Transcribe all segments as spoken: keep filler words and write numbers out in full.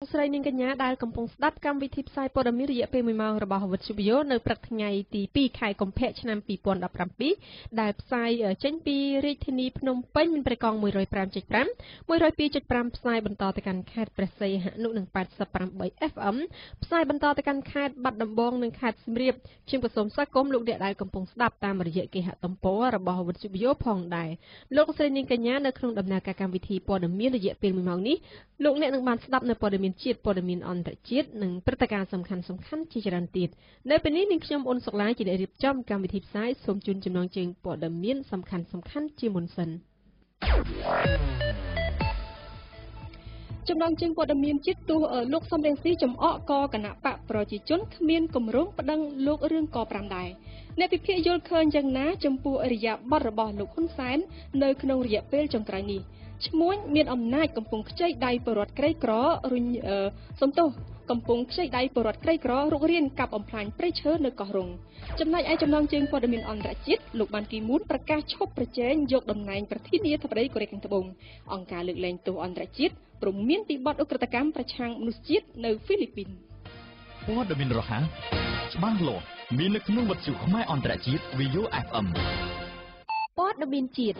ស្រីនាងកញ្ញាដែលកំពុងស្ដាប់កម្មវិធីផ្សាយព័ត៌មានរយៈពេលមួយម៉ោងរបស់វិទ្យុ VAYO នៅព្រឹកថ្ងៃទីពីរខែកុម្ភៈឆ្នាំពីរពាន់ដប់ប្រាំពីរដែលផ្សាយចេញពីរាជធានីភ្នំពេញមានប្រកងមួយរយប្រាំចុចប្រាំ មួយរយពីរចុចប្រាំផ្សាយបន្តទៅកាន់ខេត្តព្រះសីហនុនិងប៉ែតសិបប្រាំបី អេហ្វ អឹម ផ្សាយបន្តទៅកាន់ខេត្តបាត់ដំបងនិងខេត្តសៀមរាបជាប្រសូមស្វាគមន៍លោកអ្នកដែលកំពុងស្ដាប់តាមរយៈគេហទំព័ររបស់វិទ្យុ VAYO ផងដែរលោកស្រីនាងកញ្ញានៅក្នុងដំណើរការកម្មវិធីព័ត៌មានរយៈពេលមួយម៉ោងនេះលោកអ្នកនឹងបានស្ដាប់នៅព័ត៌មានជាតិព័ត៌មានអន្តរជាតិនិងព្រឹត្តិការណ៍សំខាន់សំខាន់ជាច្រើនទៀតនៅពេលនេះនាងខ្ញុំអ៊ុនសុកឡាជាអ្នករៀបចំកម្មវិធីផ្សាយសូមជូនចំណងជើងព័ត៌មានសំខាន់សំខាន់ជាមុនសិនចំណងជើងព័ត៌មានជាតិទោះលោកសំរងស៊ីចំអកកគណៈបកប្រជាជនគ្មានគម្រោងប្តឹងលោករឿងកប្រាំដែរអ្នកវិភាគយល់ឃើញយ៉ាងណាចំពោះអរិយាប័ត្ររបស់លោកហ៊ុនសែននៅក្នុងរយៈពេលចុងក្រោយនេះឈ្មោះមានអំណាចកំពុងខ្ចីដៃបរដ្ឋក្រីក្ររុញសំទោសកំពុងខ្ចីដៃបរដ្ឋក្រីក្ររុករៀនកាប់បំផ្លាញព្រៃឈើនៅកោះរងចំណែកឯចំណងជើងព័ត៌មានអន្តរជាតិលោកបានគីមូនប្រកាសឈប់ប្រជែងយកតំណែងប្រធានាធិបតីកូរ៉េខាងត្បូងអង្គការលើកលែងទោសអន្តរជាតិព្រមមានពីបទឧក្រិដ្ឋកម្មប្រឆាំងមនុស្សជាតិនៅហ្វីលីពីនព័ត៌មានរហ័សច្បាស់លាស់មាននៅក្នុងវិទ្យុខ្មែរអន្តរជាតិ VAYO អេហ្វ អឹមព័ត៌មានជាតិ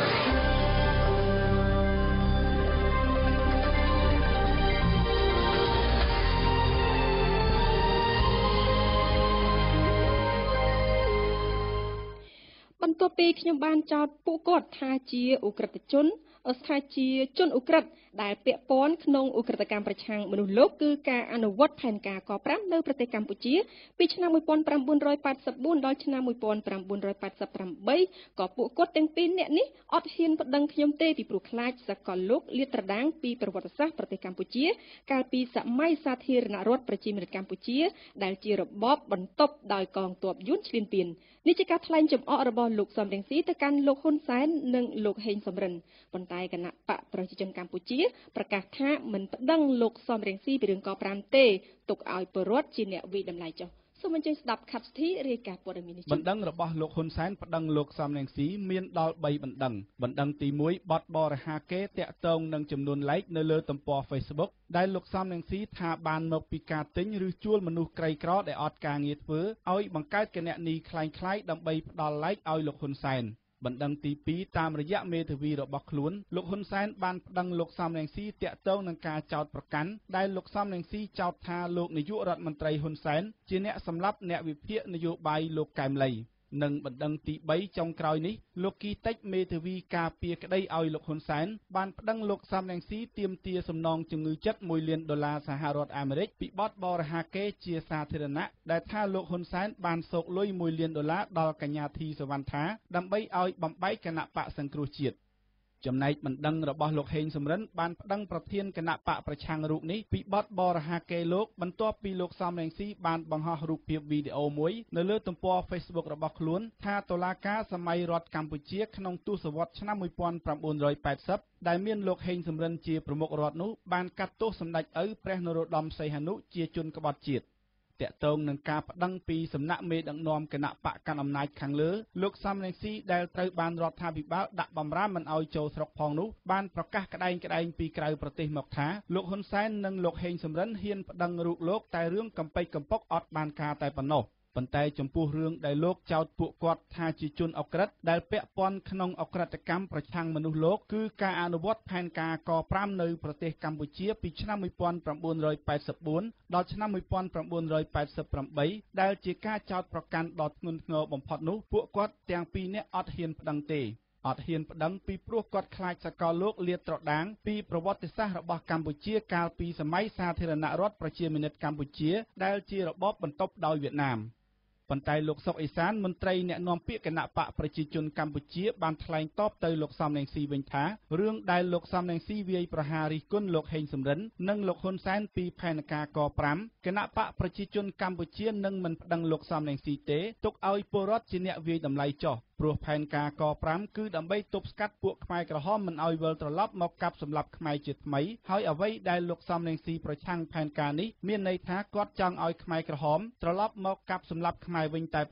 បន្ទាប់ពីខ្ញុំបានចោទពួកគាត់ថាជាឧក្រិដ្ឋជនថាជាជនឧក្រិដ្ឋដែលពាក់ព័ន្ធក្នុងឧក្រិដ្ឋកម្មប្រឆាំងមនុស្សលោកគឺការអនុវត្តផែនការកប្រាំនៅប្រទេសកម្ពុជាពីឆ្នាំmột nghìn chín trăm tám mươi tưដល់ឆ្នាំmột nghìn chín trăm tám mươi támក៏ពួកគាត់ទាំងពីរនាក់នេះអត់ហ៊ានប្តឹងខ្ញុំទេពីព្រោះខ្លាចសកលលោកលាតត្រដាងពីប្រវត្តិសាស្ត្រប្រទេសកម្ពុជាកាលពីសម័យសាធារណរដ្ឋប្រជាមានិតកម្ពុជាដែលជារបបបន្ទាប់ដោយកងទ័ពយួនឈ្លានពាននេះជាការថ្លែងចំអករបស់លោកសំរងស៊ីទៅកាន់លោកហ៊ុនសែននិងលោកហេងសំរិនប៉ុន្តែគណៈបកប្រជាជនកម្ពុជាប្រកាសថាមិនប្តឹងលោកសំរងស៊ីពីរឿងកប្រាំទេទុកឲ្យពលរដ្ឋជាអ្នកវិតម្លៃចុះសូមអញ្ជើញស្ដាប់ខាត់ស្ធីរាយការណ៍ព័ត៌មាននេះបណ្ដឹងរបស់លោកហ៊ុនសែនប្តឹងលោកសំរងស៊ីមានដល់បីបណ្ដឹងបណ្ដឹងទីមួយបទបរិហាកេតាក់ទងនឹងចំនួន like នៅលើទំព័រ Facebook ដែលលោកសំរងស៊ីថាបានមកពីការទិញឬជួលមនុស្សក្រីក្រដែលអត់ការងារធ្វើឲ្យបង្កើតគណនីคล้ายៗដើម្បីផ្ដល់ like ឲ្យលោកហ៊ុនសែនបណ្ដឹងទីពីរតាមរយៈមេធាវីរបស់ខ្លួនលោកហ៊ុនសែនបានប្តឹងលោកសំរងស៊ីតាក់ទងនឹងការចោទប្រកាន់ដែលលោកសំរងស៊ីចោទថាលោកនាយករដ្ឋមន្ត្រីហ៊ុនសែនជាអ្នកសម្លាប់អ្នកវិភាគនយោបាយលោកកែមលីនិងបណ្ដឹងទីបីចុងក្រោយនេះលោកគីតិចមេធាវីការពារក្តីឲ្យលោកហ៊ុនសែនបានប្តឹងលោកសំរងស៊ីទាមទារសំណងជំងឺចិត្តមួយលានដុល្លារសហរដ្ឋអាមេរិកពីបទបរិហាកេជាសាធារណៈដែលថាលោកហ៊ុនសែនបានសោកលុយមួយលានដុល្លារដល់កញ្ញាធីសវណ្ណថាដើម្បីឲ្យបំបែកគណៈបកសង្គ្រោះជាតិចំណែកបណ្ដឹងរបស់លោកហេងសំរិនបានប្តឹងប្រធានគណៈបកប្រឆាំងរូបនេះពីបទបរិហាកេលោកបន្ទាប់ពីលោកសំរងស៊ីបានបង្ហោះរូបភាពវីដេអូមួយនៅលើទំព័រ Facebook របស់ខ្លួនថាតុលាការសម័យរដ្ឋកម្ពុជាក្នុងទសវត្សរ៍ឆ្នាំmột nghìn chín trăm tám mươiដែលមានលោកហេងសំរិនជាប្រមុខរដ្ឋនោះបានកាត់ទោសសម្ដេចឪព្រះនរោត្តមសីហនុជាជនក្បត់ជាតិតាក់ទងនឹងការប្តឹងពីសំណាក់មេដឹកនាំគណៈបកកណ្ដាលអំណាចខាងលើលោកសំរងស៊ីដែលត្រូវបានរដ្ឋាភិបាលដាក់បម្រាមមិនឲ្យចូលស្រុកផងនោះបានប្រកាសក្តែងក្តែងពីក្រៅប្រទេសមកថាលោកហ៊ុនសែននិងលោកហេងសំរិនហ៊ានប្តឹងរូបលោកតែរឿងកំពេចកំពុកអត់បានការតែប៉ុណ្ណោះប៉ុន្តែចំពោះរឿងដែលលោកចោទពួកគាត់ថាជាជនអក្រិតដែលពាក់ព័ន្ធក្នុងអក្រិតកម្មប្រឆាំងមនុស្សលោកគឺការអនុវត្តផែនការកប្រាំនៅប្រទេសកម្ពុជាពីឆ្នាំmột nghìn chín trăm tám mươi tưដល់ឆ្នាំmột nghìn chín trăm tám mươi támដែលជាការចោទប្រកាន់ដ៏ធ្ងន់ធ្ងរបំផុតនោះពួកគាត់ទាំងពីរនាក់អត់ហ៊ានប្តឹងទេអត់ហ៊ានប្តឹងពីព្រោះគាត់ខ្លាចសកលលោកលាតត្រដាងពីប្រវត្តិសាស្ត្ររបស់កម្ពុជាកាលពីសម័យសាធារណរដ្ឋប្រជាមានិតកម្ពុជាដែលជារបបបន្ទាប់ដោយវៀតណាមប៉ុន្តែលោកសុកអេសានមន្ត្រីអ្នកនាំពាក្យគណៈបកប្រជាជនកម្ពុជាបានថ្លែងតបទៅលោកសំរងស៊ីវិញថារឿងដែលលោកសំរងស៊ីវាយប្រហាររិះគន់លោកហេងសំរិននិងលោកហ៊ុនសែនពីផែនការកប្រាំគណៈបកប្រជាជនកម្ពុជានឹងមិនប្តឹងលោកសំរងស៊ីទេទុកឲ្យពលរដ្ឋជាអ្នកវាយតម្លៃចោះព្រោះផែនការកប្រាំគឺដើម្បីទប់ស្កាត់ពួកខ្មែរក្រហមមិនឲ្យវិលត្រឡប់មកកាប់សម្លាប់ខ្មែរជាថ្មីហើយអ្វីដែលលោកសំរងស៊ីប្រឆាំងផែនការនេះមានន័យថាគាត់ចង់ឲ្យខ្មែរក្រហមត្រឡប់មកកាប់សម្លាប់ខ្មែរវិញតែប៉ុណ្ណោះ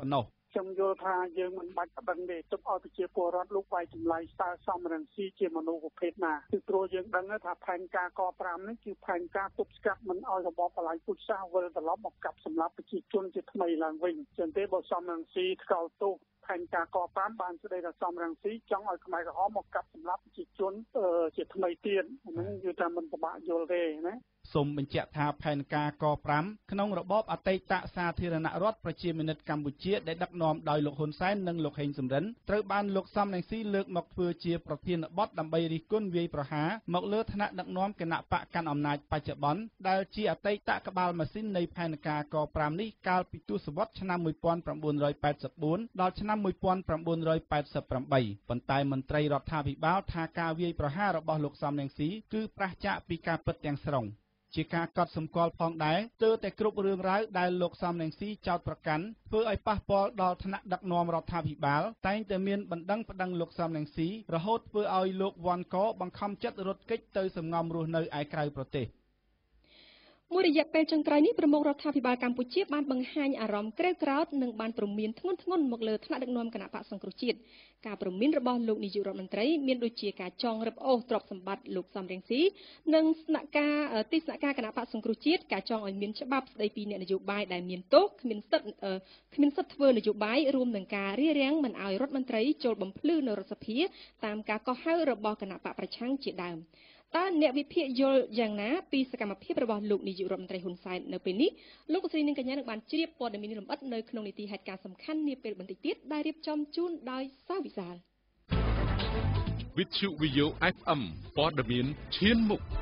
ខ្ញុំយល់ថាយើងមិនបាច់ប្តឹងទេទុកឲ្យប្រជាពលរដ្ឋលោកវាយចម្លៃតើសំរងស៊ីជាមនុស្សប្រភេទណាគឺព្រោះយើងដឹងថាផែនការកប្រាំនេះគឺផែនការទប់ស្កាត់មិនឲ្យរបបបល្ល័ង្កពូជសាសន៍វិលត្រឡប់មកកាប់សម្លាប់ប្រជាជនជាថ្មីឡើងវិញចឹងទេបើសំរងស៊ីថ្កោលទោសផែនការកប្រាំបានស្ដីថាសំរងស៊ីចង់ឲ្យខ្មែរក្រហមមកកាប់សម្លាប់ប្រជាជនជាថ្មីទៀតហ្នឹងគឺថាមិនពិបាកយល់ទេណាសូមបញ្ជាក់ថាផែនការកប្រាំក្នុងរបបអតីតសាធារណរដ្ឋប្រជាមានិតកម្ពុជាដែលដឹកនាំដោយលោកហ៊ុនសែននិងលោកហេងសំរិនត្រូវបានលោកសំរងស៊ីលើកមកធ្វើជាប្រធានបទដើម្បីរិះគន់វាយប្រហារមកលើឋានៈដឹកនាំគណៈបកកាន់អំណាចបច្ចុប្បន្នដែលជាអតីតក្បាលម៉ាស៊ីននៃផែនការកប្រាំនេះកាលពីទសវត្សរ៍ឆ្នាំmột nghìn chín trăm tám mươi tưដល់ឆ្នាំmột nghìn chín trăm tám mươi támប៉ុន្តែមន្ត្រីរដ្ឋាភិបាលថាការវាយប្រហាររបស់លោកសំរងស៊ីគឺប្រឆាចពីការពិតទាំងស្រុងជាការកត់សម្គាល់ផងដែរទើបតែគ្រប់រឿងរ៉ាវដែលលោកសំរងស៊ីចោទប្រកាន់ធ្វើឲ្យប៉ះពាល់ដល់ឋានៈដឹកនាំរដ្ឋាភិបាលតែងតែមានបណ្ដឹងប្តឹងលោកសំរងស៊ីរហូតធ្វើឲ្យលោកវ៉ាន់កបង្ខំចិត្តរត់គេចទៅសម្ងំរស់នៅឯក្រៅប្រទេសមួយរយៈពេលចុងក្រោយនេះប្រមុខរដ្ឋាភិបាលកម្ពុជាបានបង្ហាញអារម្មណ៍ក្រេវក្រោធនិងបានព្រមានធ្ងន់ធ្ងរមកលើថ្នាក់ដឹកនាំគណៈបកសង្គ្រោះជាតិការព្រមានរបស់លោកនាយករដ្ឋមន្ត្រីមានដូចជាការចងរឹបអូសទ្រព្យសម្បត្តិលោកសំរងស៊ីនិងស្នាក់ការទីស្នាក់ការគណៈបកសង្គ្រោះជាតិការចងឲ្យមានច្បាប់ស្តីពីអ្នកនយោបាយដែលមានទោសគ្មានសិទ្ធិគ្មានសិទ្ធិធ្វើនយោបាយរួមនឹងការរារាំងមិនឲ្យរដ្ឋមន្ត្រីចូលបំភ្លឺនៅរដ្ឋសភាតាមការកោះហៅរបស់គណៈបកប្រឆាំងជាដើមតើអ្នកវិភាគយល់យ៉ាងណាពីសកម្មភាពរបស់លោកនាយករដ្ឋមន្ត្រីហ៊ុនសែននៅពេលនេះលោកស្រីនិងកញ្ញានឹងបានជ្រាបព័ត៌មានលម្អិតនៅក្នុងនីតិហេតុការណ៍សំខាន់នាពេលបន្តិចទៀតដែលរៀបចំជូនដោយសាវិសាលវិទ្យុ វី โอ เอฟ เอ็ม ព័ត៌មានឈានមុខ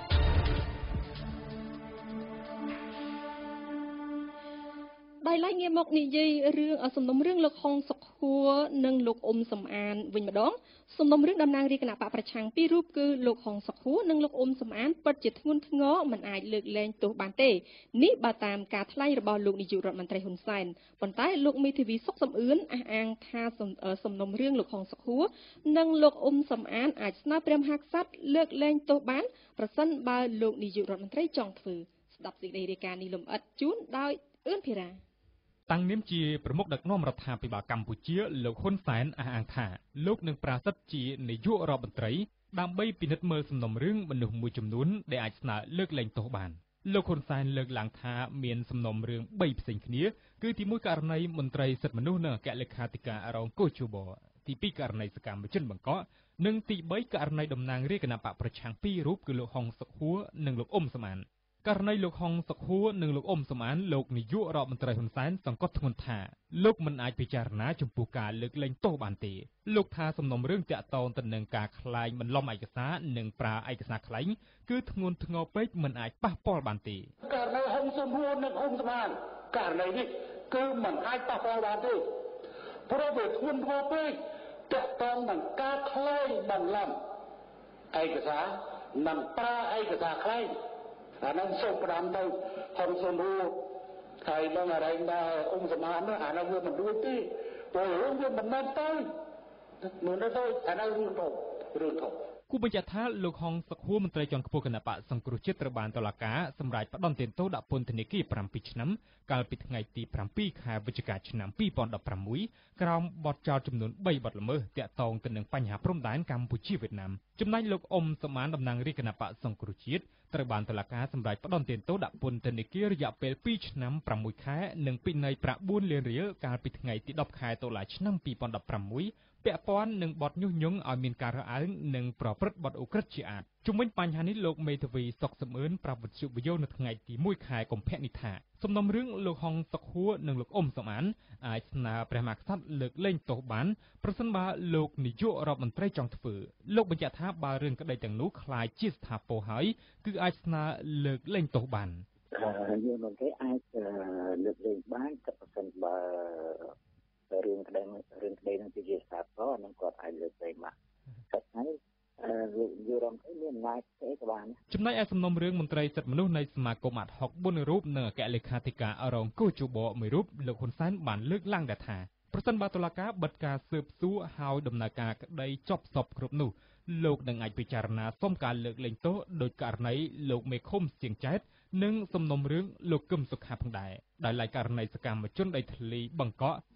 ដោយឡែកងាកមកនិយាយរឿងសំណុំរឿងលោកហុងសុខហួរនិងលោកអ៊ុំសំអានវិញម្ដងសំណុំរឿងតំណាងរាជគណៈបកប្រឆាំងពីររូបគឺលោកហុងសុខហួរនិងលោកអ៊ុំសំអានពិតជាធ្ងន់ធ្ងរមិនអាចលើកលែងទោសបានទេនេះបើតាមការថ្លែងរបស់លោកនាយករដ្ឋមន្ត្រីហ៊ុនសែនប៉ុន្តែលោកមេធាវីសុកសំអឿនអះអាងថាសំណុំរឿងលោកហុងសុខហួរនិងលោកអ៊ុំសំអានអាចស្នើព្រះមហាក្សត្រលើកលែងទោសបានប្រសិនបើលោកនាយករដ្ឋមន្ត្រីចង់ធ្វើស្ដាប់សេចក្តីរាយការណ៍នេះលម្អិតជូនដោយអឿនភិរាតាំងនាមជាប្រមុខដឹកនាំរដ្ឋាភិបាលកម្ពុជាលោកហ៊ុនសែនអះអាងថាលោកនឹងប្រាស្រ័យជានាយករដ្ឋមន្ត្រីដើម្បីពិនិត្យមើលសំណុំរឿងមនុស្សមួយចំនួនដែលអាចស្នើលើកលែងទោសបានលោកហ៊ុនសែនលើកឡើងថាមានសំណុំរឿងបីផ្សេងគ្នាគឺទីមួយករណីមន្ត្រីសិទ្ធិមនុស្សនិងអគ្គលេខាធិការរងកោជបទីពីរករណីសកម្មជនបង្កកនិងទីបីករណីតំណាងរាជគណៈបកប្រឆាំងពីររូបគឺលោកហុងសុខហួរនិងលោកអ៊ុំសំអានករណីលោកហុងសុខហួរនិងលោកអ៊ុំសំអានលោកនាយករដ្ឋមន្ត្រីហ៊ុនសែនសង្កត់ធ្ងន់ថាលោកមិនអាចពិចារណាចំពោះការលើកលែងទោសបានទេលោកថាសំណុំរឿងតាក់ទងទៅនឹងការក្លែងបន្លំឯកសារនិងប្រើឯកសារក្លែងគឺធ្ងន់ធ្ងរពេកមិនអាចប៉ះពាល់បានទេករណីហុងសុខហួរនិងអ៊ុំសំអានករណីនេះគឺមិនអាចប៉ះពាល់បានទេព្រោះវាធ្ងន់ធ្ងរពេកតាក់ទងនឹងការក្លែងបន្លំឯកសារនិងប្រើឯកសារក្លែងអានឹងសូមផ្ដាំទៅហុងសុខហួរហើយនឹងអរិញដែរអ៊ុំសំអាននោះអានឹងវាមិនរួចទេព្រោះរឿងវាមិនមែនទៅមិនទៅអានឹងរឿងទៅរឿងទៅគូបញ្ជាក់ថាលោកហុងសុខហួរមន្ត្រីជាន់ខ្ពស់គណៈបកសង្គ្រោះជាតិត្រូវបានតុលាការសម្រេចផ្តន្ទាទោសដាក់ពន្ធនាគារប្រាំពីរឆ្នាំកាលពីថ្ងៃទីប្រាំពីរខែវិច្ឆិកាឆ្នាំពីរពាន់ដប់ប្រាំមួយក្រោមបទចោទចំនួនបីបទល្មើសទាក់ទងទៅនឹងបញ្ហាព្រំដែនកម្ពុជាវៀតណាមចំណែកលោកអ៊ុំសំអានតំណាងរាជគណៈបកសង្គ្រោះជាតិត្រូវបានតុលាការសម្រេចផ្តន្ទាទោសដាក់ពន្ធនាគាររយៈពេលពីរឆ្នាំប្រាំមួយខែនិងពិន័យប្រាក់បួនលានរៀលកាលពីថ្ងៃទីដប់ខែតុលាឆ្នាំពីរពាន់ដប់ប្រាំមួយពាក់ព័ន្ធនឹងបទញុះញង់ឲ្យមានការរើសអើងនិងប្រព្រឹត្តបទឧក្រិដ្ឋជាអាតជុំវិញបញ្ហានេះលោកមេធាវីសុកសំអឿនប្រាប់វិទ្យុវីយ៉ូនៅថ្ងៃទីមួយខែកុម្ភៈនេះថាសំណុំរឿងលោកហុងសុខហួរនិងលោកអ៊ុំសំអានអាចស្នើព្រះមហាក្សត្រលើកលែងទោសបានប្រសិនបើលោកនាយករដ្ឋមន្ត្រីចង់ធ្វើលោកបញ្ជាក់ថាបើរឿងក្តីទាំងនោះคล้ายជាស្ថាពរហើយគឺអាចស្នើលើកលែងទោសបានយើងមិនគេអាចលើកលែងបានតែប្រសិនបើរឿងក្តីរឿងក្តីនឹងជាស្ថាពរនឹងគាត់អាចលើកលែងបានតែហើយលោកនាយករដ្ឋមន្ត្រីមានអំណាចទេក៏បានចំណែកឯសំណុំរឿងមន្ត្រីសិទ្ធិមនុស្សនៃសមាគមអាត់ហុកបួនរូបនិងអគ្គលេខាធិការរងកោជបមួយរូបលោកហ៊ុនសែនបានលើកឡើងដែរថាប្រសិនបើតុលាការបិទការស៊ើបសួរហើយដំណើរការក្តីចប់សពគ្រប់នោះលោកនឹងអាចពិចារណាសុំការលើកលែងទោសដោយករណីលោកមេឃុំសៀងចែតនិងសំណុំរឿងលោកកឹមសុខាផងដែរដោយឡែកករណីសកម្មជនដីធ្លីបង្កក់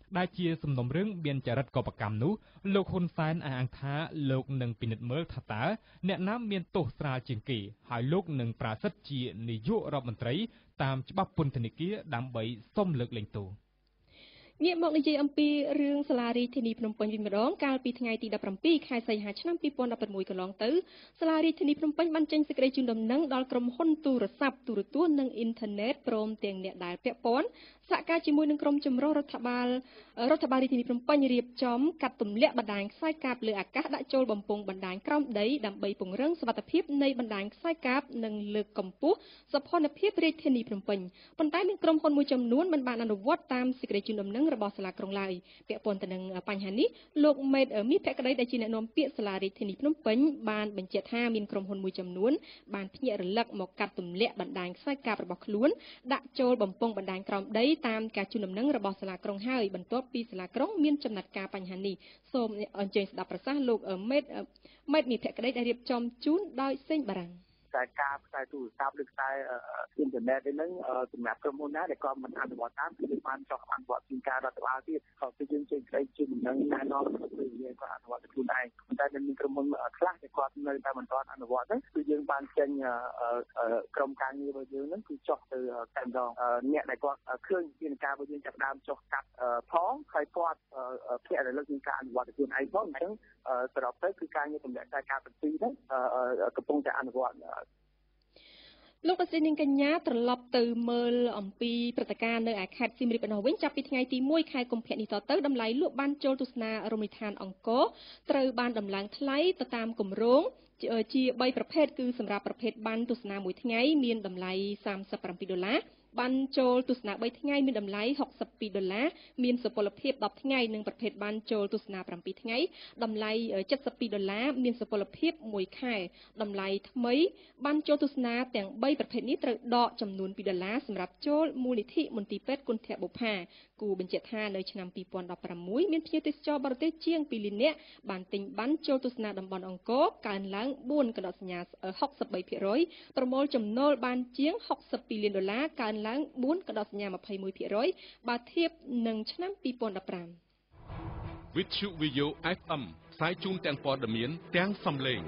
ដែលជាសំណុំរឿងមានចរិតកោបកម្មនោះលោកហ៊ុនសែនអះអាងថាលោកនឹងពិនិត្យមើលថាតើអ្នកណាមានទោសស្រាលជាងគេហើយលោកនឹងប្រាស្រ័យជានាយករដ្ឋមន្ត្រីតាមច្បាប់ពន្ធនាគារដើម្បីសុំលើកលែងទោសងាកមកនិយាយអំពីរឿងសាលារាជធានីភ្នំពេញវិញម្ដងកាលពីថ្ងៃទីដប់ប្រាំពីរខែសីហាឆ្នាំពីរពាន់ដប់ប្រាំមួយកន្លងទៅសាលារាជធានីភ្នំពេញបានចេញសេចក្តីជូនដំណឹងដល់ក្រុមហ៊ុនទូរស័ព្ទទូរទស្សន៍និងអ៊ីនធឺណិតព្រមទាំងអ្នកដែលពាក់ព័ន្ធសហការជាមួយនឹងក្រុមចម្រុះរដ្ឋបាលរដ្ឋបាលរាជធានីភ្នំពេញរៀបចំកាត់ទម្លាក់បណ្ដាញខ្សែកាបលើអាកាសដាក់ចូលបំពង់បណ្ដាញក្រោមដីដើម្បីពង្រឹងសុវត្ថិភាពនៃបណ្ដាញខ្សែកាបនិងលើកកម្ពស់សោភ័ណភាពរាជធានីភ្នំពេញប៉ុន្តែមានក្រុមហ៊ុនមួយចំនួនមិនបានអនុវត្តតាមសេចក្តីជូនដំណឹងរបស់សាលាក្រុងឡើយពាក់ព័ន្ធទៅនឹងបញ្ហានេះលោកមេតមីភក្តីដែលជាអ្នកនាំពាក្យសាលារាជធានីភ្នំពេញបានបញ្ជាក់ថាមានក្រុមហ៊ុនមួយចំនួនបានភ្ញាក់រលឹកមកកាត់ទម្លាក់បណ្ដាញខ្សែកាបរបស់ខ្លួនដាក់ចូលបំពង់បណ្ដាញក្រោមដីតាមការជូនដំណឹងរបស់សាលាក្រុងហើយបន្ទាប់ពីសាលាក្រុងមានចំណាត់ការបញ្ហានេះសូមអញ្ជើញស្ដាប់ប្រសាសន៍លោកមេតមេតមីភក្តីដែលរៀបចំជូនដោយសេងបារាំងខ្សែកាបខ្សែទូរស័ព្ទឬខ្សែអ៊ីនធឺណិតហ្នឹងសម្រាប់ក្រុមហ៊ុនណាដែលគាត់មិនអនុវត្តតាមគឺបានចោះអនុវត្តជាការរដ្ឋបាលទៀតក៏គឺយើងចេញក្តីជូនដំណឹងណែនាំទៅយើងគាត់អនុវត្តខ្លួនឯងប៉ុន្តែមានក្រុមហ៊ុនខ្លះដែលគាត់នៅតែមិនទាន់អនុវត្តហ្នឹងគឺយើងបានចេញក្រុមការងាររបស់យើងហ្នឹងគឺចោះទៅតែម្ដងអ្នកដែលគាត់ឃើញពីការរបស់យើងចាប់ដើមចោះកាត់ផងហើយគាត់ភ្នាក់រលឹកនឹងការអនុវត្តខ្លួនឯងផងអញ្ចឹងសរុបទៅគឺការងារទម្លាក់ខ្សែកាបទាំងពីរហ្នឹងកំពុងតែអនុវត្តលោកប្រសិទ្ធនាងកញ្ញាត្រឡប់ទៅមើលអំពីព្រឹត្តិការណ៍នៅឯខេត្តសៀមរាបឯណោះវិញចាប់ពីថ្ងៃទីមួយខែកុម្ភៈនេះតទៅតម្លៃលក់បានចូលទស្សនារមណីយដ្ឋានអង្គរត្រូវបានដំឡើងថ្លៃទៅតាមគម្រោងជាបីប្រភេទគឺសម្រាប់ប្រភេទបានទស្សនាមួយថ្ងៃមានតម្លៃសាមសិបប្រាំពីរដុល្លារបានចូលទស្សនាបីថ្ងៃមានតម្លៃហុកសិបពីរដុល្លារមានសុពលភាពដប់ថ្ងៃនិងប្រភេទបានចូលទស្សនាប្រាំពីរថ្ងៃតម្លៃចិតសិបពីរដុល្លារមានសុពលភាពមួយខែតម្លៃថ្មីបានចូលទស្សនាទាំងបីប្រភេទនេះត្រូវដកចំនួនពីរដុល្លារសម្រាប់ចូលមូលនិធិមន្ទីរពេទ្យគុណធបុប្ផាគូបញ្ជាក់ថានៅឆ្នាំពីរពាន់ដប់ប្រាំមួយមានភ្ញៀវទេសចរបរទេសជាងពីរលាននាក់បានទិញបានចូលទស្សនាតំបន់អង្គរកើនឡើងបួនកណ្ដោសញ្ញាហុកសិបបីភាគរយប្រមូលចំណូលបានជាងហុកសិបពីរលានដុល្លារកើនឡើងបួនកណ្ដោសញ្ញាម្ភៃមួយភាគរយបើធៀបនឹងឆ្នាំពីរពាន់ដប់ប្រាំវិទ្យុ VAYO เอฟ เอ็ม ផ្សាយជូនទាំងព័ត៌មានទាំងសំឡេង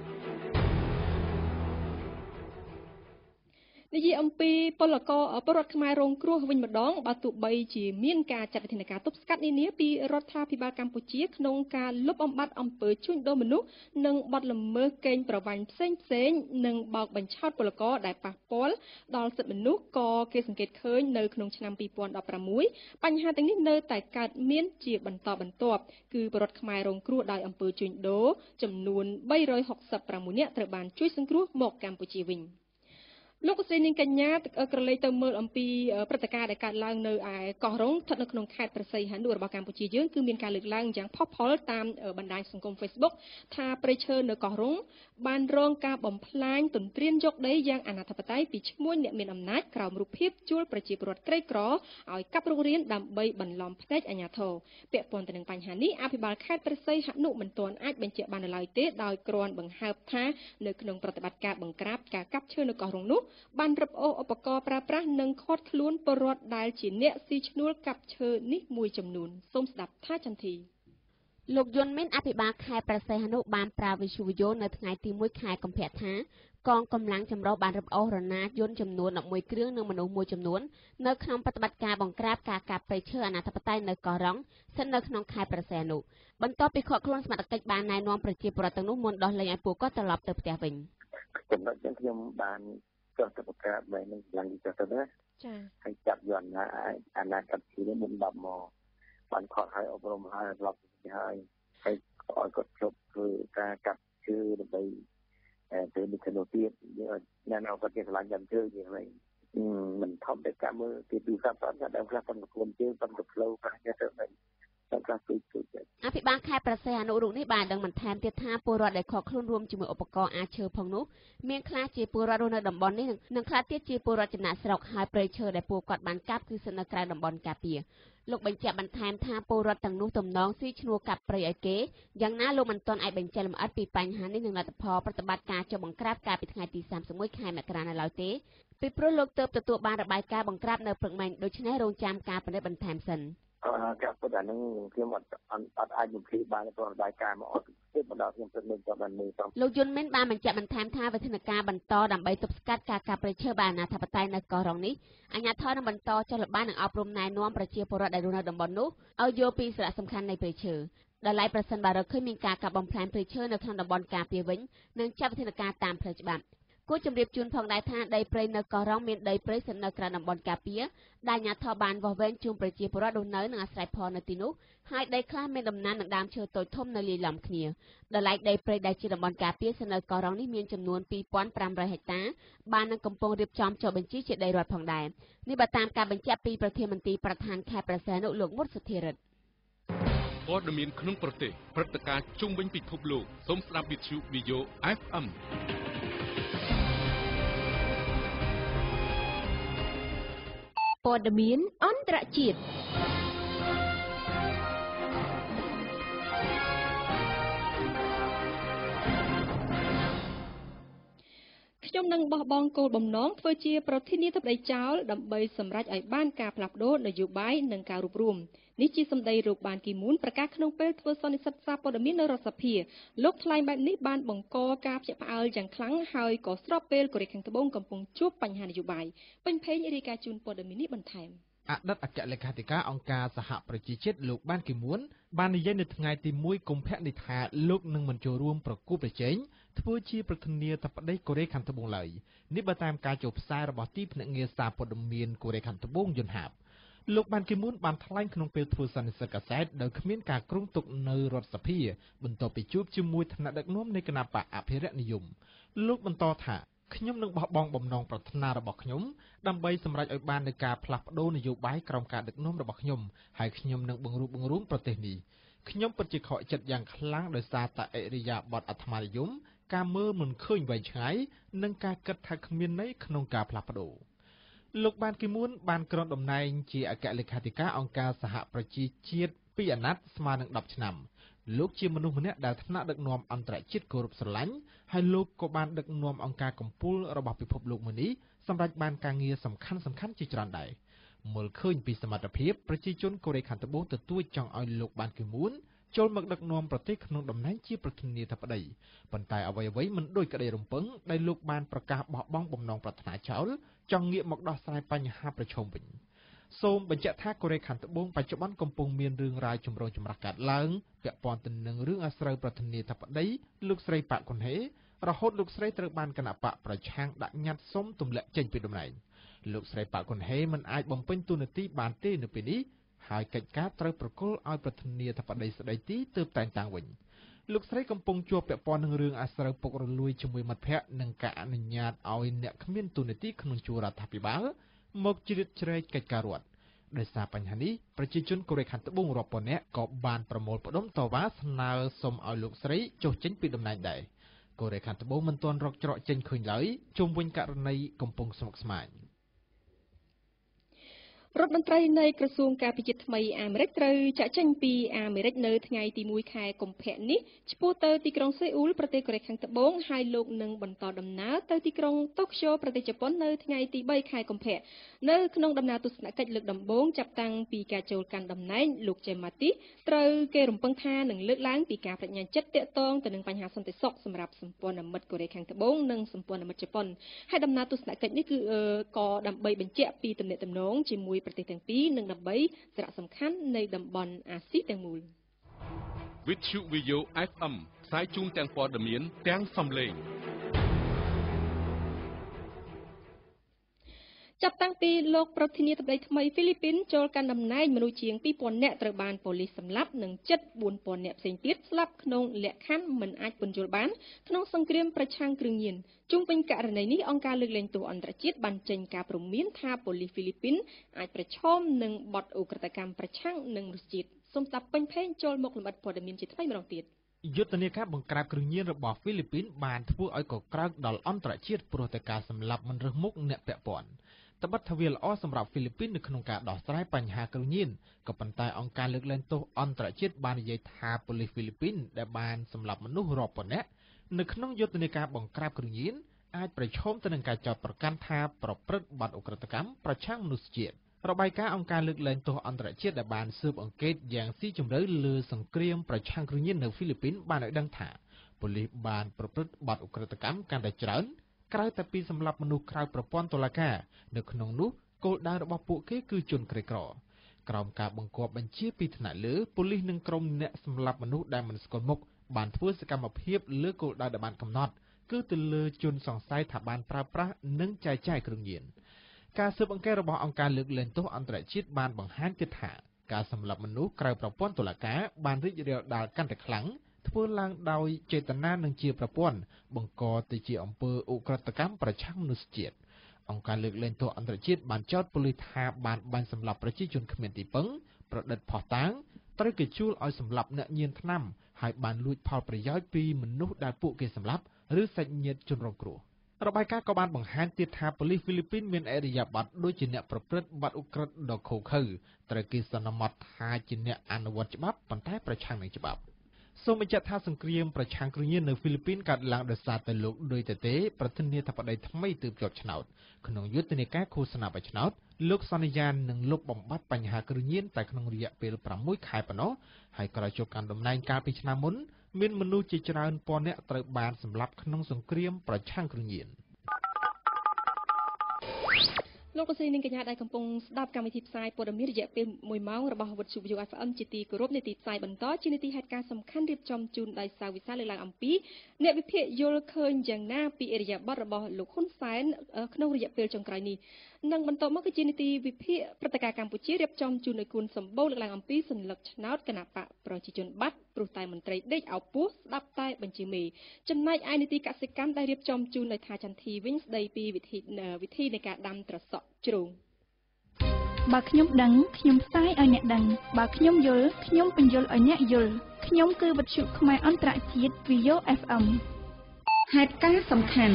និយាយអំពីពលករពលរដ្ឋខ្មែររងគ្រោះវិញម្ដងបើទោះបីជាមានការចាត់វិធានការទប់ស្កាត់នានាពីរដ្ឋាភិបាលកម្ពុជាក្នុងការលុបបំបាត់អំពើជួញដូរមនុស្សនិងបទល្មើសកេងប្រវ័ញ្ចផ្សេងផ្សេងនិងបោកបញ្ឆោតពលករដែលប៉ះពាល់ដល់សិទ្ធិមនុស្សក៏គេសង្កេតឃើញនៅក្នុងឆ្នាំពីរពាន់ដប់ប្រាំមួយបញ្ហាទាំងនេះនៅតែកើតមានជាបន្តបន្ទាប់គឺពលរដ្ឋខ្មែររងគ្រោះដោយអំពើជួញដូរចំនួនបីរយហុកសិបប្រាំមួយនាក់ត្រូវបានជួយសង្គ្រោះមកកម្ពុជាវិញលោកស្រីនាងកញ្ញាក្រឡេកទៅមើលអំពីព្រឹត្តិការណ៍ដែលកើតឡើងនៅឯកោះរ៉ុងស្ថិតនៅក្នុងខេត្តព្រះសីហនុរបស់កម្ពុជាយើងគឺមានការលើកឡើងយ៉ាងផុសផុលតាមបណ្ដាញសង្គម Facebook ថាព្រៃឈើនៅកោះរ៉ុងបានរងការបំផ្លាញទន្ទ្រានយកដីយ៉ាងអនាធិបតេយ្យពីឈ្មួញអ្នកមានអំណាចក្រោមរូបភាពជួលប្រជាពលរដ្ឋក្រីក្រឲ្យកាប់រុករានដើម្បីបន្លំភ្នែកអាជ្ញាធរពាក់ព័ន្ធទៅនឹងបញ្ហានេះអភិបាលខេត្តព្រះសីហនុមិនទាន់អាចបញ្ជាក់បាននៅឡើយទេដោយគ្រាន់បង្ហើបថានៅក្នុងប្រតិបត្តិការបង្ក្រាបការកាប់ឈើនៅកោះរ៉ុងនោះបានរឹបអូសឧបករណ៍ប្រើប្រាស់និងឃាត់ខ្លួនពលរដ្ឋដែលជាអ្នកស៊ីឈ្នួលកាប់ឈើនេះមួយចំនួនសូមស្ដាប់ថាចន្ទធីលោកយុនមានអភិបាលខេត្តព្រះសីហនុបានប្រាវិសុវយោនៅថ្ងៃទីមួយខែកុម្ភៈថាកងកម្លាំងចម្រុះបានរឹបអូសរណារយន្តចំនួនដប់មួយគ្រឿងនិងមនុស្សមួយចំនួននៅក្នុងប្រតិបត្តិការបង្ក្រាបការកាប់ព្រៃឈើអនាធិបតេយ្យនៅកោះរ៉ុងស្ថិតនៅក្នុងខេត្តព្រះសីហនុបន្ទាប់ពីឃាត់ខ្លួនសមត្ថកិច្ចបានណែនាំប្រជាពលរដ្ឋទាំងនោះមុនដោះលែងឲ្យពួកគាត់ត្រឡប់ទៅផ្ទះវិញចំណុចនេះខ្ញុំបានចុះទៅប្រកាសបែបនេះឡើងចុះទៅណាចាហើយចាប់យន្តណាអាណាកាប់ឈើនេះមុនដល់មកបានខត់ឲ្យអប់រំឲ្យឡប់ទៅហើយហើយឲ្យគាត់ជប់ធ្វើការកាប់ឈើដើម្បីទៅមានជំនួយទៀតយើងណែនាំគាត់គេឆ្លាញ់យ៉ាងជើងយ៉ាងម៉េចមិនធំតែកាប់មើលពីទូរស័ព្ទគាត់តែខ្លះប៉ុន្តែខ្លួនជើងប៉ុន្តែផ្លូវខ្លះគេទៅតែខ្លះជួយជួយអភិបាលខេត្តព្រះសីហនុរូបនេះបានដឹងបន្ថែមទៀតថាពលរដ្ឋដែលខកខ្លួនរួមជាមួយឧបករណ៍អាឈើផងនោះមានខ្លះជាពលរដ្ឋរស់នៅតំបន់នេះនិងខ្លះទៀតជាពលរដ្ឋចំណាក់ស្រុកហើយព្រៃឈើដែលពួកគាត់បានកាប់គឺស្ថិតនៅក្រៅតំបន់ការពារលោកបញ្ជាក់បន្ថែមថាពលរដ្ឋទាំងនោះទំនងស៊ីឈ្នួលកាប់ព្រៃឲ្យគេយ៉ាងណាលោកមិនទាន់អាចបញ្ជាក់លម្អិតពីបញ្ហានេះនឹងលទ្ធផលប្រតិបត្តិការចុះបង្ក្រាបកាលពីថ្ងៃទីសាមសិបមួយខែមករានៅឡើយទេពីព្រោះលោកទើបទទួលបានរបាយការណ៍បង្ក្រាបនៅព្រឹកមិញដូច្នេះរងចាំការពិនិត្យបន្ថែមសិនការពិតអានឹងខ្ញុំអត់អត់អាចបំភ្លឺបានទៅរបាយការណ៍មកអត់ទេបណ្ដោះខ្ញុំពិតនឹងក៏បានមើលតាមលោកយុនមិនបានបញ្ជាក់បន្ថែមថាវិធានការបន្តដើម្បីទប់ស្កាត់ការកាប់ព្រៃឈើបានអាណាធិបតេយ្យនៅកោះរ៉ុងនេះអាជ្ញាធរនឹងបន្តចុះល្បាតនិងអប់រំណែនាំប្រជាពលរដ្ឋដែលរស់នៅតំបន់នោះឲ្យយល់ពីសារៈសំខាន់នៃព្រៃឈើដែលឡែកប្រសិនបើរកឃើញមានការកាប់បំផ្លាញព្រៃឈើនៅក្នុងតំបន់ការពារវិញនឹងចាត់វិធានការតាមផ្លូវច្បាប់គួរជម្រាបជូនផងដែរថាដីព្រៃនៅកោះរ៉ុងមានដីព្រៃស្ថិតនៅក្រៅតំបន់ការពារដែលអាជ្ញាធរបានវាស់វែងជូនប្រជាពលរដ្ឋរស់នៅនិងអាស្រ័យផលនៅទីនោះហើយដីខ្លះមានដំណាំនឹងដើមឈើតូចធំនៅលាយឡំគ្នាដែលឡែកដីព្រៃដែលជាតំបន់ការពារស្ថិតនៅកោះរ៉ុងនេះមានចំនួនពីរពាន់ប្រាំរយហិកតាបាននឹងកំពុងរៀបចំចុះបញ្ជីជាដីរដ្ឋផងដែរនេះបើតាមការបញ្ជាក់ពីប្រធានមន្ត្រីប្រធានខេត្តព្រះសីហនុលោកមុតសុធិរិទ្ធព័ត៌មានក្នុងប្រទេសព្រឹត្តិការណ៍ជុំវិញពិភពលោកសូមស្ដាប់វិទ្យុ VAYO เอฟ เอ็มព័ត៌មានអន្តរជាតិខ្ញុំនឹងបោះបង់គោលបំណងធ្វើជាប្រធានាធិបតីចោលដើម្បីសម្រេចឲ្យបានការផ្លាស់ប្ដូរនយោបាយនិងការរួបរวมនេះជាសម្ដីលោកបានគីមូនប្រកាសក្នុងពេលធ្វើសន្និសីទសារព័ត៌មាននៅរដ្ឋសភាលោកថ្លែងបែបនេះបានបង្កការភ្ញាក់ផ្អើលយ៉ាងខ្លាំងហើយក៏ស្របពេលកូរ៉េខាងត្បូងកំពុងជួបបញ្ហានយោបាយពេញភេងរាយការណ៍ជូនព័ត៌មាននេះបន្ថែមអតីតអគ្គលេខាធិការអង្គការសហប្រជាជាតិលោកបានគីមួនបាននិយាយនៅថ្ងៃទីមួយកុម្ភៈនេះថាលោកនឹងមិនចូលរួមប្រគល់ប្រជែងធ្វើជាប្រធានាធិបតីកូរ៉េខាងត្បូងឡើយនេះបើតាមការចុះផ្សាយរបស់ទីភ្នាក់ងារសារព័ត៌មានកូរ៉េខាងត្បូងយុនហាបលោកបានគីមួនបានថ្លែងក្នុងពេលធ្វើសន្និសីទកាសែតដោយគ្មានការគ្រោងទុកនៅរដ្ឋសភាបន្ទាប់ពីជួបជាមួយថ្នាក់ដឹកនាំនៃគណបកអភិរក្សនិយមលោកបន្តថាខ្ញុំនឹងបោះបង់បំណងប្រាថ្នារបស់ខ្ញុំដើម្បីសម្រេចឲ្យបាននូវការផ្លាស់ប្ដូរនយោបាយក្រោមការដឹកនាំរបស់ខ្ញុំហើយខ្ញុំនឹងបង្រួបបង្រួមប្រទេសនេះខ្ញុំពិតជាខកចិត្តយ៉ាងខ្លាំងដោយសារតែអរិយាប័ត្រអាត្មានិយមការមើលមិនឃើញវែងឆ្ងាយនិងការគិតថាគ្មានន័យក្នុងការផ្លាស់ប្ដូរលោកបានគីមួនបានក្រោមតំណែងជាអគ្គលេខាធិការអង្គការសហប្រជាជាតិពីអាណត្តិស្មើនឹងដប់ឆ្នាំលោកជាមនុស្សម្នាក់ដែលថ្នាក់ដឹកនាំអន្តរជាតិគោរពស្រឡាញ់ហើយលោកក៏បានដឹកនាំអង្គការកំពូលរបស់ពិភពលោកមួយនេះសម្រាប់បានការងារសំខាន់សំខាន់ជាច្រើនដែរមើលឃើញពីសមត្ថភាពប្រជាជនកូរ៉េខាងត្បូងទទូចចង់ឲ្យលោកបានគីមួនចូលមកដឹកនាំប្រទេសក្នុងតំណែងជាប្រធានាធិបតីប៉ុន្តែអ្វីអ្វីមិនដូចក្តីរំពឹងដែលលោកបានប្រកាសបោះបង់បំណងប្រាថ្នាចោលចង់ងាកមកដោះស្រាយបញ្ហាប្រឈមវិញសូមបញ្ជាក់ថាកូរ៉េខាងត្បូងបច្ចុប្បន្នកំពុងមានរឿងរ៉ាវចម្រូងចម្រាសកើតឡើងពាក់ព័ន្ធទៅនឹងរឿងអាស្រូវប្រធានាធិបតីលោកស្រីប៉ាក់កុនហេរហូតលោកស្រីត្រូវបានគណៈបកប្រឆាំងដាក់ញត្តិសុំទម្លាក់ចេញពីតំណែងលោកស្រីប៉ាក់កុនហេមិនអាចបំពេញតួនាទីបានទេនៅពេលនេះហើយកិច្ចការត្រូវប្រគល់ឲ្យប្រធានាធិបតីស្ដីទីទើបតែងតាំងវិញលោកស្រីកំពុងជាប់ពាក់ព័ន្ធនឹងរឿងអាស្រូវពុករលួយជាមួយមិត្តភ័ក្តិនិងការអនុញ្ញាតឲ្យអ្នកគ្មានតួនាទីក្នុងជួររដ្ឋាភិបាលមកជ្រៀតជ្រែកកិច្ចការរដ្ឋដោយសារបញ្ហានេះប្រជាជនកូរ៉េខាងត្បូងរាប់ពាន់នាក់ក៏បានប្រមូលផ្ដុំតវ៉ាស្នើសុំឲ្យលោកស្រីចុះចេញពីតំណែងដែរកូរ៉េខាងត្បូងមិនទាន់រកច្រកចេញឃើញឡើយជុំវិញករណីកំពុងស្មុគស្មាញរដ្ឋមន្ត្រីនៃក្រសួងការពារជាតិថ្មីអាមេរិកត្រូវចាក់ចេញពីអាមេរិកនៅថ្ងៃទីមួយខែកុម្ភៈនេះឆ្ពោះទៅទីក្រុងសេអ៊ូលប្រទេសកូរ៉េខាងត្បូងហើយលោកនឹងបន្តដំណើរទៅទីក្រុងតូក្យូប្រទេសជប៉ុននៅថ្ងៃទីបីខែកុម្ភៈនៅក្នុងដំណើរទស្សនកិច្ចលើកដំបូងចាប់តាំងពីការចូលកាន់តំណែងលោកជេម៉ាទីត្រូវគេរំពឹងថានឹងលើកឡើងពីការបញ្ញាចិត្តទាក់ទងទៅនឹងបញ្ហាសន្តិសុខសម្រាប់សម្ព័ន្ធមិត្តកូរ៉េខាងត្បូងនិងសម្ព័ន្ធមិត្តជប៉ុនហើយដំណើរទស្សនកិច្ចនេះគឺក៏ដើម្បីបញ្ជាក់ពីទំនាក់ទំនងជាមួយប្រទេសទាំងពីរនិងដើម្បីសារៈសំខាន់នៃតំបន់អាស៊ីទាំងមូលវិទ្យុ VAYO เอฟ เอ็ม ផ្សាយជូនទាំងព័ត៌មានទាំងសំឡេងចាប់តាំងពីលោកប្រធានាធិបតីថ្មីហ្វីលីពីនចូលកាន់តំណែងមនុស្សជាងពីរពាន់នាក់ត្រូវបានប៉ូលីសសម្លាប់និងជិតបួនពាន់នាក់ផ្សេងទៀតស្លាប់ក្នុងលក្ខខណ្ឌមិនអាចពន្យល់បានក្នុងសង្គ្រាមប្រឆាំងគ្រឿងញៀនជុំវិញករណីនេះអង្គការលើកលែងទោសអន្តរជាតិបានចេញការព្រមានថាប៉ូលីសហ្វីលីពីនអាចប្រឈមនឹងបទឧក្រិដ្ឋកម្មប្រឆាំងនឹងមនុស្សជាតិសូមស្ដាប់ពេញភេងចូលមកលម្អិតព័ត៌មានជាថ្មីម្ដងទៀតយុទ្ធនាការបង្ក្រាបគ្រឿងញៀនរបស់ហ្វីលីពីនបានធ្វើឲ្យកក្រើកដល់អន្តរជាតិព្រោះតែការសម្លាប់មិនរើសមុខអ្នកពាក់ព័ន្ធត្បិតថាវាល្អសម្រាប់ហ្វីលីពីននៅក្នុងការដោះស្រាយបញ្ហាគ្រឿងញៀនក៏ប៉ុន្តែអង្គការលើកលែងទោសអន្តរជាតិបាននិយាយថាប៉ូលីសហ្វីលីពីនដែលបានសម្លាប់មនុស្សរាប់ពាន់នាក់នៅក្នុងយុទ្ធនាការបង្ក្រាបគ្រឿងញៀនអាចប្រឈមទៅនឹងការចោទប្រកាន់ថាប្រព្រឹត្តបទឧក្រិដ្ឋកម្មប្រឆាំងមនុស្សជាតិរបាយការណ៍អង្គការលើកលែងទោសអន្តរជាតិដែលបានស៊ើបអង្កេតយ៉ាងស៊ីជម្រៅលើសង្គ្រាមប្រឆាំងគ្រឿងញៀននៅហ្វីលីពីនបានឲ្យដឹងថាប៉ូលីសបានប្រព្រឹត្តបទឧក្រិដ្ឋកម្មកាន់តែច្រើនក្រៅតែពីសម្លាប់មនុស្សក្រៅប្រព័ន្ធតុលាការនៅក្នុងនោះគោលដៅរបស់ពួកគេគឺជនក្រីក្រក្រោមការបង្គាប់បញ្ជាពីថ្នាក់លើប៉ូលីសនិងក្រុមអ្នកសម្លាប់មនុស្សដែលមិនស្គាល់មុខបានធ្វើសកម្មភាពលើគោលដៅដែលបានកំណត់គឺទៅលើជនសង្ស័យថាបានប្រើប្រាស់និងចែកចាយគ្រឿងញៀនការស៊ើបអង្កេតរបស់អង្គការលើកលែងទោសអន្តរជាតិបានបង្ហាញទៀតថាការសម្លាប់មនុស្សក្រៅប្រព័ន្ធតុលាការបានរីករាលដាលកាន់តែខ្លាំងធ្វើឡើងដោយចេតនានិងជាប្រព័ន្ធបង្កទៅជាអំពើឧក្រិដ្ឋកម្មប្រឆាំងមនុស្សជាតិអង្គការលើកលែងទោសអន្តរជាតិបានចោទប៉ូលីសថាបានបាញ់សម្លាប់ប្រជាជនគ្មានទីពឹងប្រឌិតភស្តុតាងត្រូវគេជួលឲ្យសម្លាប់អ្នកញៀនថ្នាំហើយបានលួចផលប្រយោជន៍ពីមនុស្សដែលពួកគេសម្លាប់ឬសាច់ញាតិជនរងគ្រោះរបាយការណ៍ក៏បានបង្ហាញទៀតថាប៉ូលីសហ្វីលីពីនមានអរិយាប័ត្រដូចជាអ្នកប្រព្រឹត្តបទឧក្រិដ្ឋដ៏ឃោរឃៅត្រូវគេសន្មតថាជាអ្នកអនុវត្តច្បាប់ប៉ុន្តែប្រឆាំងនឹងច្បាប់សូមបញ្ជាក់ថាសង្គ្រាមប្រឆាំងគ្រឿងញៀននៅហ្វីលីពីនកើតឡើងដោយសារតែលោកដូចតែទេប្រធានាធិបតីថ្មីទើបជាប់ឆ្នោតក្នុងយុទ្ធនាការឃោសនាបោះឆ្នោតលោកសន្យានឹងលុបបំបាត់បញ្ហាគ្រឿងញៀនតែក្នុងរយៈពេលប្រាំមួយខែប៉ុណ្ណោះហើយក្រោយចូលកាន់តំណែងកាលពីឆ្នាំមុនមានមនុស្សជាច្រើនពាន់នាក់ត្រូវបានសម្លាប់ក្នុងសង្គ្រាមប្រឆាំងគ្រឿងញៀនលោកកសិនិងកញ្ញាដែលកំពុងស្ដាប់កម្មវិធីផ្សាយព័ត៌មានរយៈពេលមួយម៉ោងរបស់វិទ្យុ វី អូ អេఫ អេម ជាទីគោរពនៃទីផ្សាយបន្តជានីតិហេតុការណ៍សំខាន់រៀបចំជូនដោយសាវវិសាលលើកឡើងអំពីអ្នកវិភាគយល់ឃើញយ៉ាងណាពីអរិយាប័ត្ររបស់លោកហ៊ុនសែនក្នុងរយៈពេលចុងក្រោយនេះនិងបន្តមកគឺជានីតិវិភាគព្រឹត្តិការណ៍កម្ពុជារៀបចំជូនដោយគុណសម្បូរលើកឡើងអំពីសញ្ញាឆ្នោតគណៈបកប្រជាជនបាត់ព្រោះតែមន្ត្រីដេកអោពោះស្ដាប់តែបញ្ជាមេចំណែកឯនីតិកសិកម្មដែលរៀបចំជូនដោយថាចន្ទធីវិញស្ដីពីវិធីវិធីនៃការដាំត្រសក់ជ្រូកបើខ្ញុំដឹងខ្ញុំផ្សាយឲ្យអ្នកដឹងបើខ្ញុំយល់ខ្ញុំបញ្យល់ឲ្យអ្នកយល់ខ្ញុំគឺវិទ្យុខ្មែរអន្តរជាតិ វី អូ អេฟ эм ហេតុការណ៍សំខាន់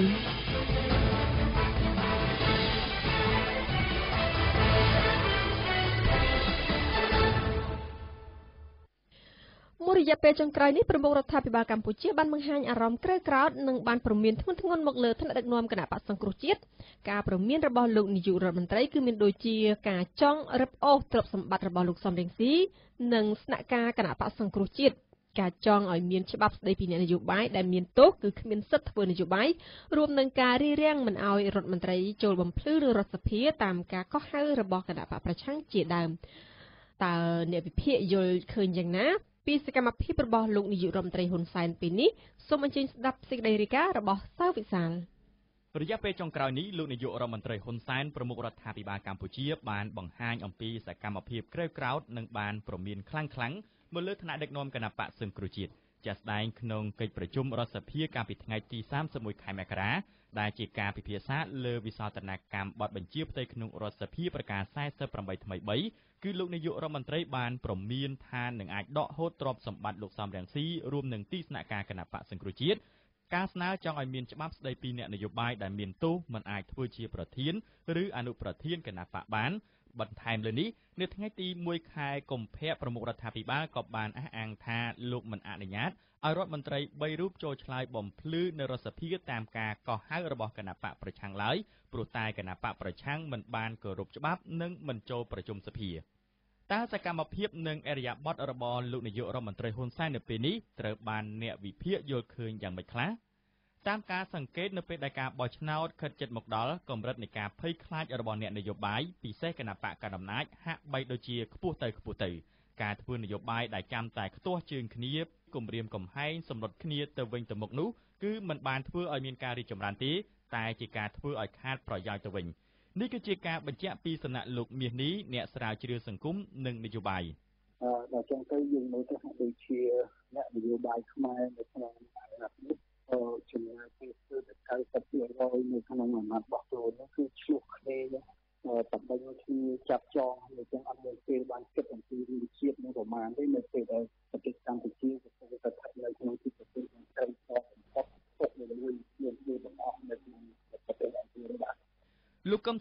មួយរយៈពេលចុងក្រោយនេះប្រមុខរដ្ឋាភិបាលកម្ពុជាបានបង្ហាញអារម្មណ៍ក្រើក្រោធនិងបានព្រមានធ្ងន់ធ្ងរមកលើថ្នាក់ដឹកនាំគណៈបក្សសង្គ្រោះជាតិការព្រមានរបស់លោកនាយករដ្ឋមន្ត្រីគឺមានដូចជាការចង់រឹបអូសទ្រព្យសម្បត្តិរបស់លោកសំរងស៊ីនិងស្នាក់ការគណៈបក្សសង្គ្រោះជាតិការចង់ឲ្យមានច្បាប់ស្តីពីអ្នកនយោបាយដែលមានទោសគឺគ្មានសិទ្ធិធ្វើនយោបាយរួមនឹងការរារាំងមិនឲ្យរដ្ឋមន្ត្រីចូលបំភ្លឺឬរដ្ឋសភាតាមការកោះហៅរបស់គណៈបកប្រឆាំងជាដើមតើអ្នកវិភាគយល់ឃើញយ៉ាងណាពីសកម្មភាពរបស់លោកនាយករដ្ឋមន្ត្រីហ៊ុនសែនពេលនេះសូមអញ្ជើញស្ដាប់សេចក្តីរាយការណ៍របស់សាវវិសាលរយៈពេលចុងក្រោយនេះលោកនាយករដ្ឋមន្ត្រីហ៊ុនសែនប្រមុខរដ្ឋាភិបាលកម្ពុជាបានបង្ហាញអំពីសកម្មភាពក្រើក្រោធនិងបានព្រមានខ្លាំងខ្លាំងមកលើថ្នាក់ដឹកនាំគណៈបកសង្គ្រោះជាតិជាក់ស្ដែងក្នុងកិច្ចប្រជុំរដ្ឋសភាកាលពីថ្ងៃទីសាមសិបមួយខែមករាដែលជាការពិភាក្សាលើវិសោធនកម្មបទបញ្ជាផ្ទៃក្នុងរដ្ឋសភាប្រការសែសិបប្រាំបីថ្មីបីគឺលោកនាយករដ្ឋមន្ត្រីបានព្រមានថានឹងអាចដកហូតទ្រព្យសម្បត្តិលោកសំរងស៊ីរួមនឹងទីស្នាក់ការគណៈបកសង្គ្រោះជាតិការស្នើចង់ឲ្យមានច្បាប់ស្តីពីអ្នកនយោបាយដែលមានទោសមិនអាចធ្វើជាប្រធានឬអនុប្រធានគណៈបកបានបន្ថែមលើនេះនៅថ្ងៃទីមួយខែកុម្ភៈប្រមុខរដ្ឋាភិបាលក៏បានអះអាងថាលោកមិនអនុញ្ញាតឲ្យរដ្ឋមន្ត្រីបីរូបចូលឆ្លើយបំភ្លឺនៅរដ្ឋសភាតាមការកោះហៅរបស់គណៈបកប្រឆាំងឡើយព្រោះតែគណៈបកប្រឆាំងមិនបានគោរពច្បាប់និងមិនចូលប្រជុំសភាតើសកម្មភាពនិងអរិយាប័ត្ររបស់លោកនាយករដ្ឋមន្ត្រីហ៊ុនសែននៅពេលនេះត្រូវបានអ្នកវិភាគយល់ឃើញយ៉ាងម៉េចខ្លះតាមការសង្កេតនៅពេលដែលការបោះឆ្នោតខិតជិតមកដល់កម្រិតនៃការភ័យខ្លាចរបស់អ្នកនយោបាយពិសេសគណៈបកកណ្ដាលអំណាចហាក់បីដូចជាខ្ពស់ទៅខ្ពស់ទៅការធ្វើនយោបាយដែលចាំតែខ្ទាស់ជើងគ្នាគំរាមកំហែងសម្លុតគ្នាទៅវិញទៅមកនោះគឺមិនបានធ្វើឲ្យមានការរីកចម្រើនទេតែជាការធ្វើឲ្យខាតប្រយោជន៍ទៅវិញនេះគឺជាការបញ្ជាក់ពីសំណាក់លោកមាសនេះអ្នកស្រាវជ្រាវសង្គមនិងនយោបាយអឺដល់ចឹងទៅយើងមើលទៅហាក់ដូចជាអ្នកនយោបាយខ្មែរនៅក្នុងអាណត្តិនេះអឺចំណាយពេលធ្វើទៅកៅសិបភាគរយនៅក្នុងអាណត្តិរបស់ខ្លួននោះគឺឆ្លោះគ្នាអឺតំបន់គ្នាចាប់ចងហើយចឹងអត់មានពេលបានគិតអំពីរឿងជាតិនឹងប្រមាណទេនៅពេលដែលប្រទេសកម្ពុជាកំពុងតែស្ថិតនៅក្នុងទីប្រទេសដែលត្រូវស្គាល់បំផុតពុកមួយមានមានទាំងអស់នៅក្នុងប្រទេសអង្គារបាទលោកកឹម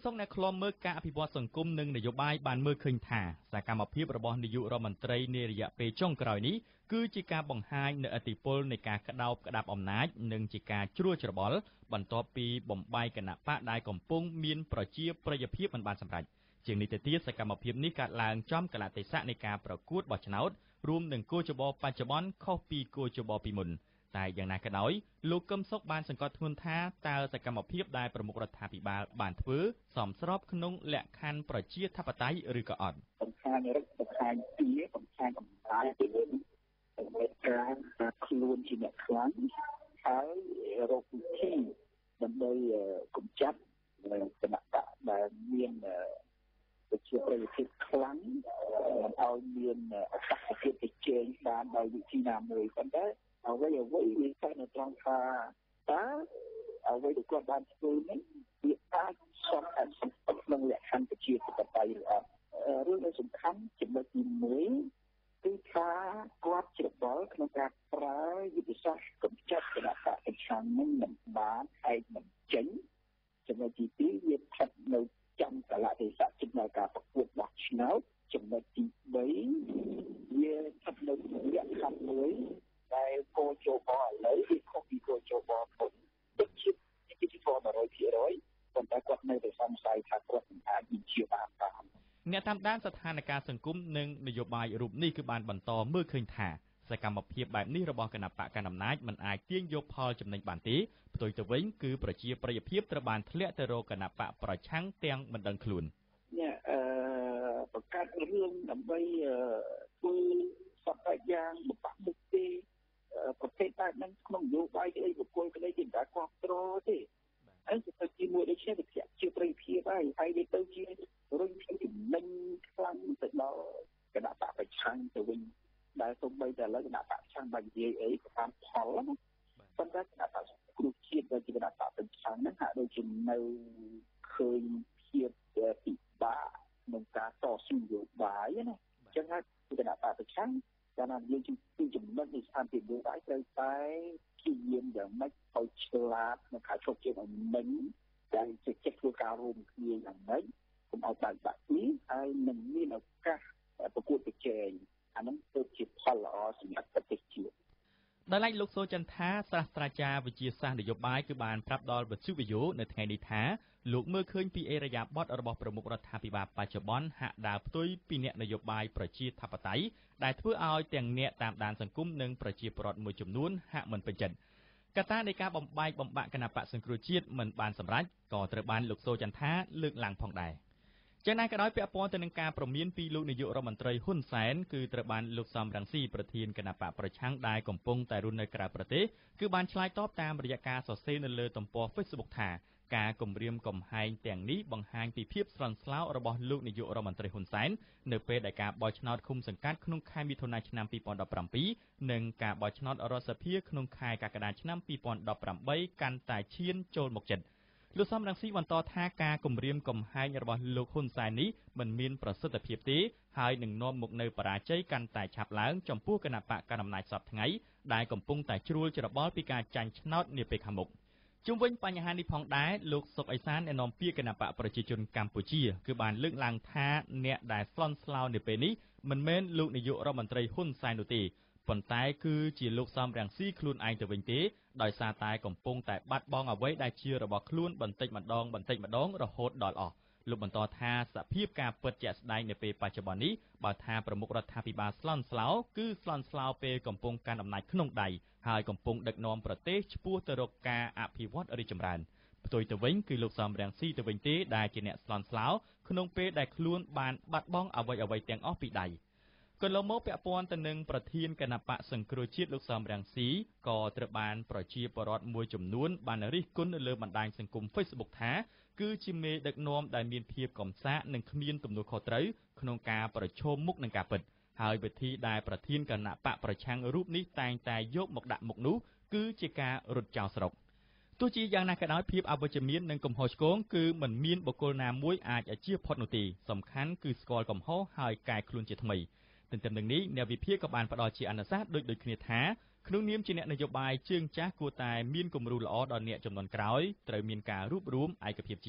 សុខអ្នកឃ្លាំមើលការអភិវឌ្ឍសង្គមនិងនយោបាយបានមើលឃើញថាសកម្មភាពរបស់នាយករដ្ឋមន្ត្រីនារយៈពេលចុងក្រោយនេះគឺជាការបង្ហាញនូវឥទ្ធិពលនៃការក្តោបក្តាប់អំណាចនិងជាការជ្រួលច្របល់បន្ទាប់ពីបំបាយគណៈបកដែលកំពុងមានប្រជាប្រិយភាពមិនបានសម្រេចជាងនេះទៅទៀតសកម្មភាពនេះកើតឡើងចំកលៈទេសៈនៃការប្រកួតបោះឆ្នោតរួមនឹងគោលច្បច្ចុប្បន្នខុសពីគោលច្បពីមុនតែយ៉ាងណាក៏ដោយលោកកឹមសុខបានសង្កត់ធ្ងន់ថាតើសកម្មភាពដែលប្រមុខរដ្ឋាភិបាលបានធ្វើសមស្របក្នុងលក្ខខណ្ឌប្រជាធិបតេយ្យឬក៏អត់បង្ហាញរដ្ឋបង្ហាញពីបង្ហាញអំណាចទៅលើដើម្បីការខ្លួនជាអ្នកខ្លាំងហើយរកវិធីដើម្បីកម្ចាត់គណៈបកដែលមានប្រជាប្រិយភាពខ្លាំងមិនឲ្យមានឱកាសភាពទៅជែងបានដោយវិធីណាមួយប៉ុន្តែអ្វីអ្វីវាតែនៅត្រង់ថាតើអ្វីដែលគាត់បានធ្វើនេះវាអាចសមអត្ថប្រយោជន៍ក្នុងលក្ខខណ្ឌប្រជាធិបតេយ្យឬអត់រឿងដែលសំខាន់ចំណុចទីមួយគឺថាគាត់ច្របល់ក្នុងការប្រើយុទ្ធសាស្ត្រកម្ចាត់គណៈបកប្រឆាំងនឹងមិនបានឯកមិនចេញចំណុចទីពីរវាស្ថិតនៅចំកលៈទេសៈជិតនៅការប្រកួតបោះឆ្នោតចំណុចទីបីវាស្ថិតនៅលក្ខខណ្ឌមួយដែលគោលជបឥឡូវវាខុសពីគោលជបមុនទឹកជាតិទីទីមួយរយភាគរយប៉ុន្តែគាត់នៅតែសង្ស័យថាគាត់មិនអាចវិជាបានតាមអ្នកតាមដានស្ថានភាពសង្គមនិងនយោបាយរូបនេះគឺបានបន្តមើលឃើញថាសកម្មភាពបែបនេះរបស់គណៈបកកណ្ដាលអំណាចមិនអាចទាញយកផលចំណេញបានទេផ្ទុយទៅវិញគឺប្រជាប្រិយភាពត្រូវបានធ្លាក់ទៅរកគណៈបកប្រឆាំងទាំងមិនដឹងខ្លួននេះអឺបង្កើតរឿងដើម្បីធ្វើសពយ៉ាងបបាក់មុខទេប្រភេទបែបហ្នឹងក្នុងនយោបាយក្តីបុគ្គលក្តីគេមិនដែលគ្រប់គ្រងទេហើយទៅជាមួយដូចជាវិទ្យាជាប្រិយភាពហើយហើយវាទៅជារុញពីចំណេញខ្លាំងទៅដល់គណៈបកប្រឆាំងទៅវិញដែលសូម្បីតែឥឡូវគណៈបកប្រឆាំងបាននិយាយអីក៏បានផលណាប៉ុន្តែគណៈបកគ្រូជាតិដែលជាគណៈបកប្រឆាំងហ្នឹងហាក់ដូចជានៅឃើញភាពពិបាកក្នុងការតស៊ូនយោបាយណាអញ្ចឹងហើយគណៈបកប្រឆាំងកាលណាយើងពីចំណុចនៃស្ថានភាពនយោបាយត្រូវតែព្យាយាមយ៉ាងម៉េចឲ្យឆ្លាតក្នុងការជោគជ័យឲ្យមិញដែលជាចិត្តធ្វើការរួមគ្នាយ៉ាងម៉េចកុំឲ្យបែកបាក់គ្នាហើយនឹងមានឱកាសប្រកួតប្រជែងអានឹងទៅជាផលល្អសម្រាប់ប្រទេសជាតិដោយឡែកលោកសូចន្ទថាសាស្ត្រាចារ្យវិទ្យាសាស្ត្រនយោបាយគឺបានប្រាប់ដល់វិទ្យុវីយ៉ូនៅថ្ងៃនេះថាលោកមើលឃើញពីអេរយាប័តរបស់ប្រមុខរដ្ឋាភិបាលបច្ចុប្បន្នហាក់ដើរផ្ទុយពីអ្នកនយោបាយប្រជាធិបតេយ្យដែលធ្វើឲ្យទាំងអ្នកតាមដានសង្គមនិងប្រជាពលរដ្ឋមួយចំនួនហាក់មិនពេញចិត្តកត្តានៃការបំបែកបំបាក់គណៈបកសង្គ្រោះជាតិមិនបានសម្រេចក៏ត្រូវបានលោកសូចន្ទថាលើកឡើងផងដែរយ៉ាងណាក៏ដោយពាក់ព័ន្ធទៅនឹងការព្រមានពីលោកនាយករដ្ឋមន្ត្រីហ៊ុនសែនគឺត្រូវបានលោកសំរងស៊ីប្រធានគណៈបកប្រឆាំងដែលកំពុងតែរស់នៅក្រៅប្រទេសគឺបានឆ្លើយតបតាមរយៈការសរសេរនៅលើទំព័រ Facebook ថាការគំរាមកំហែងទាំងនេះបង្ហាញពីភាពស្លន់ស្លោរបស់លោកនាយករដ្ឋមន្ត្រីហ៊ុនសែននៅពេលដែលការបោះឆ្នោតឃុំសង្កាត់ក្នុងខែមិថុនាឆ្នាំពីរពាន់ដប់ប្រាំពីរនិងការបោះឆ្នោតរដ្ឋសភាក្នុងខែកក្កដាឆ្នាំពីរពាន់ដប់ប្រាំបីកាន់តែឈានចូលមកជិតលោកសំរងស៊ីបន្តថាការគំរាមកំហែងរបស់លោកហ៊ុនសែននេះមិនមានប្រសិទ្ធភាពទេហើយនឹងនាំមកនូវបរាជ័យកាន់តែឆាប់ឡើងចំពោះគណៈបកកណ្ដាលអំណាចសពថ្ងៃដែលកំពុងតែជ្រួលច្របល់ពីការចាញ់ឆ្នោតនាពេលខាងមុខជុំវិញបញ្ហានេះផងដែរលោកសុកអេសានអ្នកនាំពាក្យគណៈបកប្រជាជនកម្ពុជាគឺបានលើកឡើងថាអ្នកដែលស្លន់ស្លោនៅពេលនេះមិនមែនលោកនាយករដ្ឋមន្ត្រីហ៊ុនសែននោះទេប៉ុន្តែគឺជាលោកសំរងស៊ីខ្លួនឯងទៅវិញទេដោយសារតែកំពុងតែបាត់បង់អ្វីដែលជារបស់ខ្លួនបន្តិចម្ដងបន្តិចម្ដងរហូតដល់អស់លោកបន្តថាសភាពការពិតជាក់ស្ដែងនៅពេលបច្ចុប្បន្ននេះបើថាប្រមុខរដ្ឋាភិបាលស្លន់ស្លោគឺស្លន់ស្លោពេលកំពុងកាន់អំណាចក្នុងដៃហើយកំពុងដឹកនាំប្រទេសឆ្ពោះទៅរកការអភិវឌ្ឍរីកចម្រើនផ្ទុយទៅវិញគឺលោកសំរងស៊ីទៅវិញទេដែលជាអ្នកស្លន់ស្លោក្នុងពេលដែលខ្លួនបានបាត់បង់អ្វីអ្វីទាំងអស់ពីដៃកន្លងមកពាក់ព័ន្ធទៅនឹងប្រធានគណៈបកសង្គ្រោះជាតិលោកសំរងស៊ីក៏ត្រូវបានប្រជាពលរដ្ឋមួយចំនួនបានរិះគន់នៅលើបណ្ដាញសង្គម Facebook ថាគឺជាមេដឹកនាំដែលមានភាពកំសាកនិងគ្មានទំនួលខុសត្រូវក្នុងការប្រឈមមុខនឹងការពិតហើយវិធីដែលប្រធានគណៈបកប្រឆាំងរូបនេះតែងតែយកមកដាក់មុខនោះគឺជាការរត់ចោលស្រុកទោះជាយ៉ាងណាក៏ដោយភាពអវិជ្ជមាននិងកំហុសឆ្គងគឺមិនមានបុគ្គលណាមួយអាចជៀសផុតនោះទេសំខាន់គឺស្គាល់កំហុសហើយកែខ្លួនជាថ្មីទន្ទឹមនឹងនេះអ្នកវិភាគក៏បានផ្ដល់ជាអនុសាសន៍ដូចដូចគ្នាថាក្នុងនាមជាអ្នកនយោបាយជើងចាស់គួរតែមានគំរូល្អដល់អ្នកជំនាន់ក្រោយត្រូវមានការរួបរวมឯកភាពជាតិ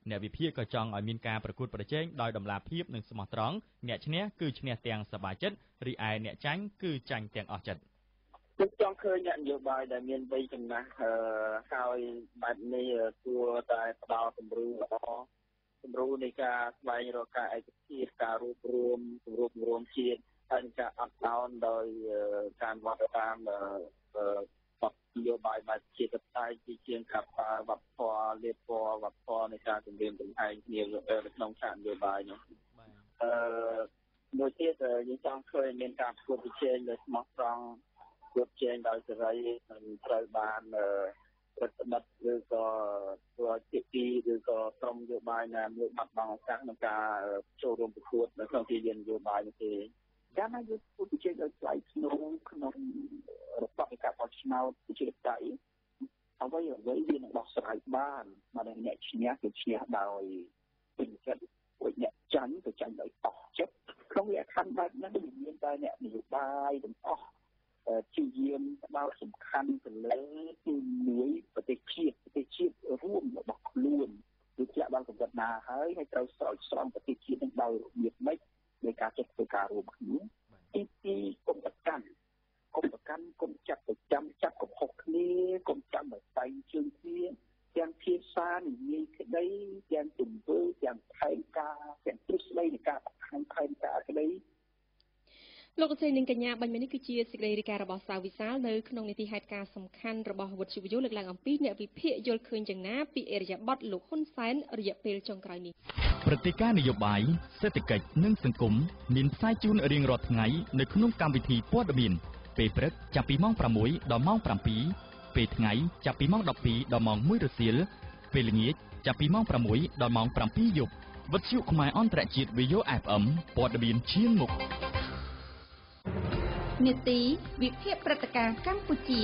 អ្នកវិភាគក៏ចង់ឲ្យមានការប្រកួតប្រជែងដោយតម្លាភាពនិងស្មោះត្រង់អ្នកឈ្នះគឺឈ្នះទាំងសប្បាយចិត្តរីឯអ្នកចាញ់គឺចាញ់ទាំងអស់ចិត្តខ្ញុំចង់ឃើញអ្នកនយោបាយដែលមានវ័យចំណាស់ហើយបែបនេះគួរតែផ្ដល់គំរូល្អគំរូនៃការស្វែងរកការឯកភាពការរួបរวมគម្រោងគម្រោងជាតិហើយការអត់ដោនដោយការវត្តតាមនយោបាយបែបជាតតៃជាជាងការប្រើវប្បធម៌លេបពណ៌វប្បធម៌នៃការជំរុញកំហែងគ្នានៅក្នុងឆាកនយោបាយនោះអឺមួយទៀតយើងចង់ឃើញមានការប្រកួតប្រជែងដែលស្មោះត្រង់ប្រកួតប្រជែងដោយសេរីនិងត្រូវបានប្រតិបត្តិឬក៏ធ្វើឲ្យភាគីឬក៏ក្រុមនយោបាយណាមួយបាត់បង់ឱកាសក្នុងការចូលរួមប្រកួតនៅក្នុងទីលាននយោបាយនោះទេការណាយើងប្រកួតប្រជែងដោយស្វ័យក្នុងក្នុងរបបនៃការបោះឆ្នោតប្រជាធិបតេយ្យអ្វីអ្វីវានឹងដោះស្រាយបានមកដល់អ្នកឈ្នះគឺឈ្នះដោយពេញចិត្តពួកអ្នកចាញ់ទៅចាញ់ដោយអស់ចិត្តក្នុងលក្ខខណ្ឌបែបហ្នឹងមានតែអ្នកនយោបាយទាំងអស់ជាយាមផ្ដោតសំខាន់ទៅលើទីមួយប្រទេសជាតិប្រទេសជាតិរួមរបស់ខ្លួនគឺជាក់ដល់កម្រិតណាហើយហើយត្រូវស្រោចស្រង់ប្រទេសជាតិនឹងដោយរបៀបម៉េចដោយការចិត្តធ្វើការរួមគ្នាទីពីរគុំប្រកាន់គុំប្រកាន់គុំចាប់ប្រចាំចាប់កំហុសគ្នាគុំចាំតែស្បែកជើងគ្នាទាំងភាសានិយាយក្តីទាំងទង្វើទាំងផែនការទាំងទ្រឹស្ដីនៃការបង្ហាញផែនការក្តីលោកស្រីនិងកញ្ញាបាញ់នេះគឺជាសេចក្តីរាយការណ៍របស់សាវវិសាលនៅក្នុងនីតិហេតុការណ៍សំខាន់របស់វិទ្យុវិទ្យុលើកឡើងអំពីអ្នកវិភាគយល់ឃើញយ៉ាងណាពីអរិយាប័ត្រលោកហ៊ុនសែនរយៈពេលចុងក្រោយនេះព្រឹត្តិការណ៍នយោបាយសេដ្ឋកិច្ចនិងសង្គមមានផ្សាយជូនរៀងរាល់ថ្ងៃនៅក្នុងកម្មវិធីព័ត៌មានពេលព្រឹកចាប់ពីម៉ោងប្រាំមួយដល់ម៉ោងប្រាំពីរពេលថ្ងៃចាប់ពីម៉ោងដប់ពីរដល់ម៉ោងមួយរសៀលពេលល្ងាចចាប់ពីម៉ោងប្រាំមួយដល់ម៉ោងប្រាំពីរយប់វិទ្យុខ្មែរអន្តរជាតិ វី អូ អេហ្វ អេម ព័ត៌មានឈានមុខនីតិវិភាគព្រឹត្តិការណ៍កម្ពុជា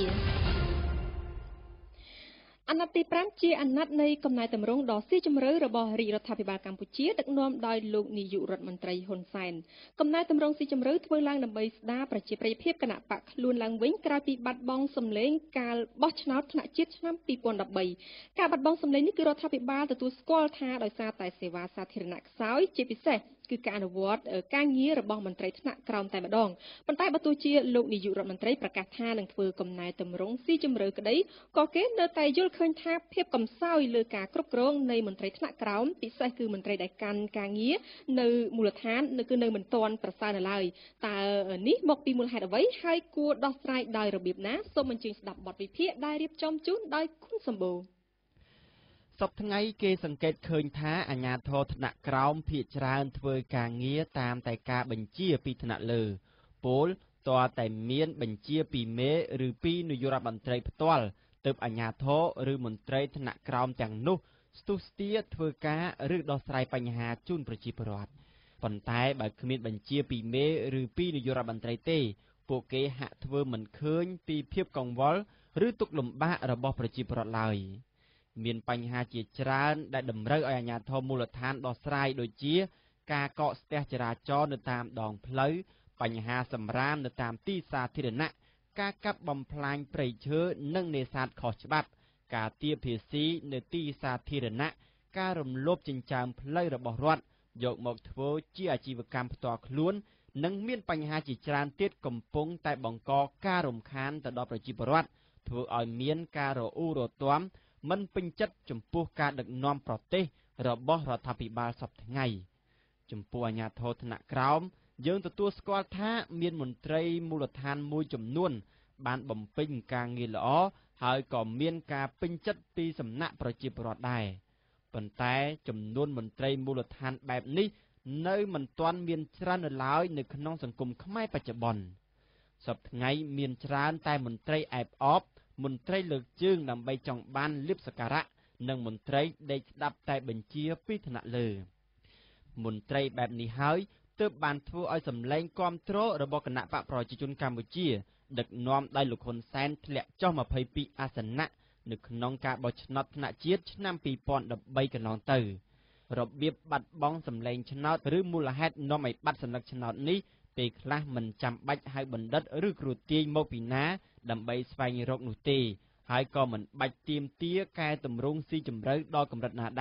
អាណត្តិទីប្រាំជាអាណត្តិនៃកំណែតម្រង់ដ៏ស៊ីជម្រៅរបស់រាជរដ្ឋាភិបាលកម្ពុជាដឹកនាំដោយលោកនាយករដ្ឋមន្ត្រីហ៊ុនសែនកំណែតម្រង់ស៊ីជម្រៅធ្វើឡើងដើម្បីស្ដារប្រជាប្រិយភាពគណៈបកខ្លួនឡើងវិញក្រោយពីបាត់បង់សម្លេងការបោះឆ្នោតថ្នាក់ជាតិឆ្នាំពីរពាន់ដប់បីការបាត់បង់សម្លេងនេះគឺរដ្ឋាភិបាលទទួលស្គាល់ថាដោយសារតែសេវាសាធារណៈខ្សោយជាពិសេសគឺការអនុវត្តការងាររបស់មន្ត្រីថ្នាក់ក្រោមតែម្ដងប៉ុន្តែបើទោះជាលោកនាយករដ្ឋមន្ត្រីប្រកាសថានឹងធ្វើកំណែតម្រង់ស៊ីជម្រៅក្តីក៏គេនៅតែយល់ឃើញថាភាពកំសោយលើការគ្រប់គ្រងនៃមន្ត្រីថ្នាក់ក្រោមពិសេសគឺមន្ត្រីដែលកាន់ការងារនៅមូលដ្ឋាននៅគឺនៅមិនទាន់ប្រសើរនៅឡើយតើនេះមកពីមូលហេតុអ្វីហើយគួរដោះស្រាយដោយរបៀបណាសូមអញ្ជើញស្ដាប់បទវិភាគដែលរៀបចំជូនដោយគុណសម្បូរសប្តាហ៍ថ្ងៃគេសង្កេតឃើញថាអាជ្ញាធរថ្នាក់ក្រោមភាគច្រើនធ្វើការងារតាមតែការបញ្ជាពីថ្នាក់លើពលតើតែមានបញ្ជាពីមេឬពីនាយករដ្ឋមន្ត្រីផ្ទាល់ទើបអាជ្ញាធរឬមន្ត្រីថ្នាក់ក្រោមទាំងនោះស្ទុះស្ទាធ្វើការឬដោះស្រាយបញ្ហាជូនប្រជាពលរដ្ឋប៉ុន្តែបើគ្មានបញ្ជាពីមេឬពីនាយករដ្ឋមន្ត្រីទេពួកគេហាក់ធ្វើមិនឃើញពីភាពកង្វល់ឬទុក្ខលំបាករបស់ប្រជាពលរដ្ឋឡើយមានបញ្ហាជាច្រើនដែលតម្រូវឲ្យអាជ្ញាធរមូលដ្ឋានដោះស្រាយដូចជាការកកស្ទះចរាចរណ៍នៅតាមដងផ្លូវបញ្ហាសម្រាមនៅតាមទីសាធារណៈការកាប់បំផ្លាញព្រៃឈើនិងនេសាទខុសច្បាប់ការទារភាសីនៅទីសាធារណៈការរំលោភចិញ្ចើមផ្លូវរបស់រដ្ឋយកមកធ្វើជាអាជីវកម្មផ្ទាល់ខ្លួននិងមានបញ្ហាជាច្រើនទៀតកំពុងតែបង្កការរំខានទៅដល់ប្រជាពលរដ្ឋធ្វើឲ្យមានការរអ៊ូរទាំមិនពេញចិត្តចំពោះការដឹកនាំប្រទេសរបស់រដ្ឋាភិបាលសពថ្ងៃចំពោះអាជ្ញាធរថ្នាក់ក្រោមយើងទទួលស្គាល់ថាមានមន្ត្រីមូលដ្ឋានមួយចំនួនបានបំពេញការងារល្អហើយក៏មានការពេញចិត្តពីសំណាក់ប្រជាពលរដ្ឋដែរប៉ុន្តែចំនួនមន្ត្រីមូលដ្ឋានបែបនេះនៅមិនទាន់មានច្រើននៅឡើយនៅក្នុងសង្គមខ្មែរបច្ចុប្បន្នសពថ្ងៃមានច្រើនតែមន្ត្រីអែបអបមន្ត្រីលើកជើងដើម្បីចង់បានលៀបសក្ការៈនិងមន្ត្រីដេកស្ដាប់តែបញ្ជាពីថ្នាក់លើមន្ត្រីបែបនេះហើយទើបបានធ្វើឲ្យសម្លេងគាំទ្ររបស់គណៈបកប្រជាជនកម្ពុជាដឹកនាំដោយលោកហ៊ុនសែនធ្លាក់ចុះម្ភៃពីរអាសនៈនៅក្នុងការបោះឆ្នោតថ្នាក់ជាតិឆ្នាំពីរពាន់ដប់បីកន្លងទៅរបៀបបាត់បង់សម្លេងឆ្នោតឬមូលហេតុនាំឲ្យបាត់សន្លឹកឆ្នោតនេះពេលខ្លះមិនចាំបាច់ហៅបណ្ឌិតឬគ្រូទាយមកពីណាដើម្បីស្វែងរកនោះទេហើយក៏មិនបាច់ទាមទារកែតម្រង់ស៊ីជម្រៅដល់កម្រិតណាដែរ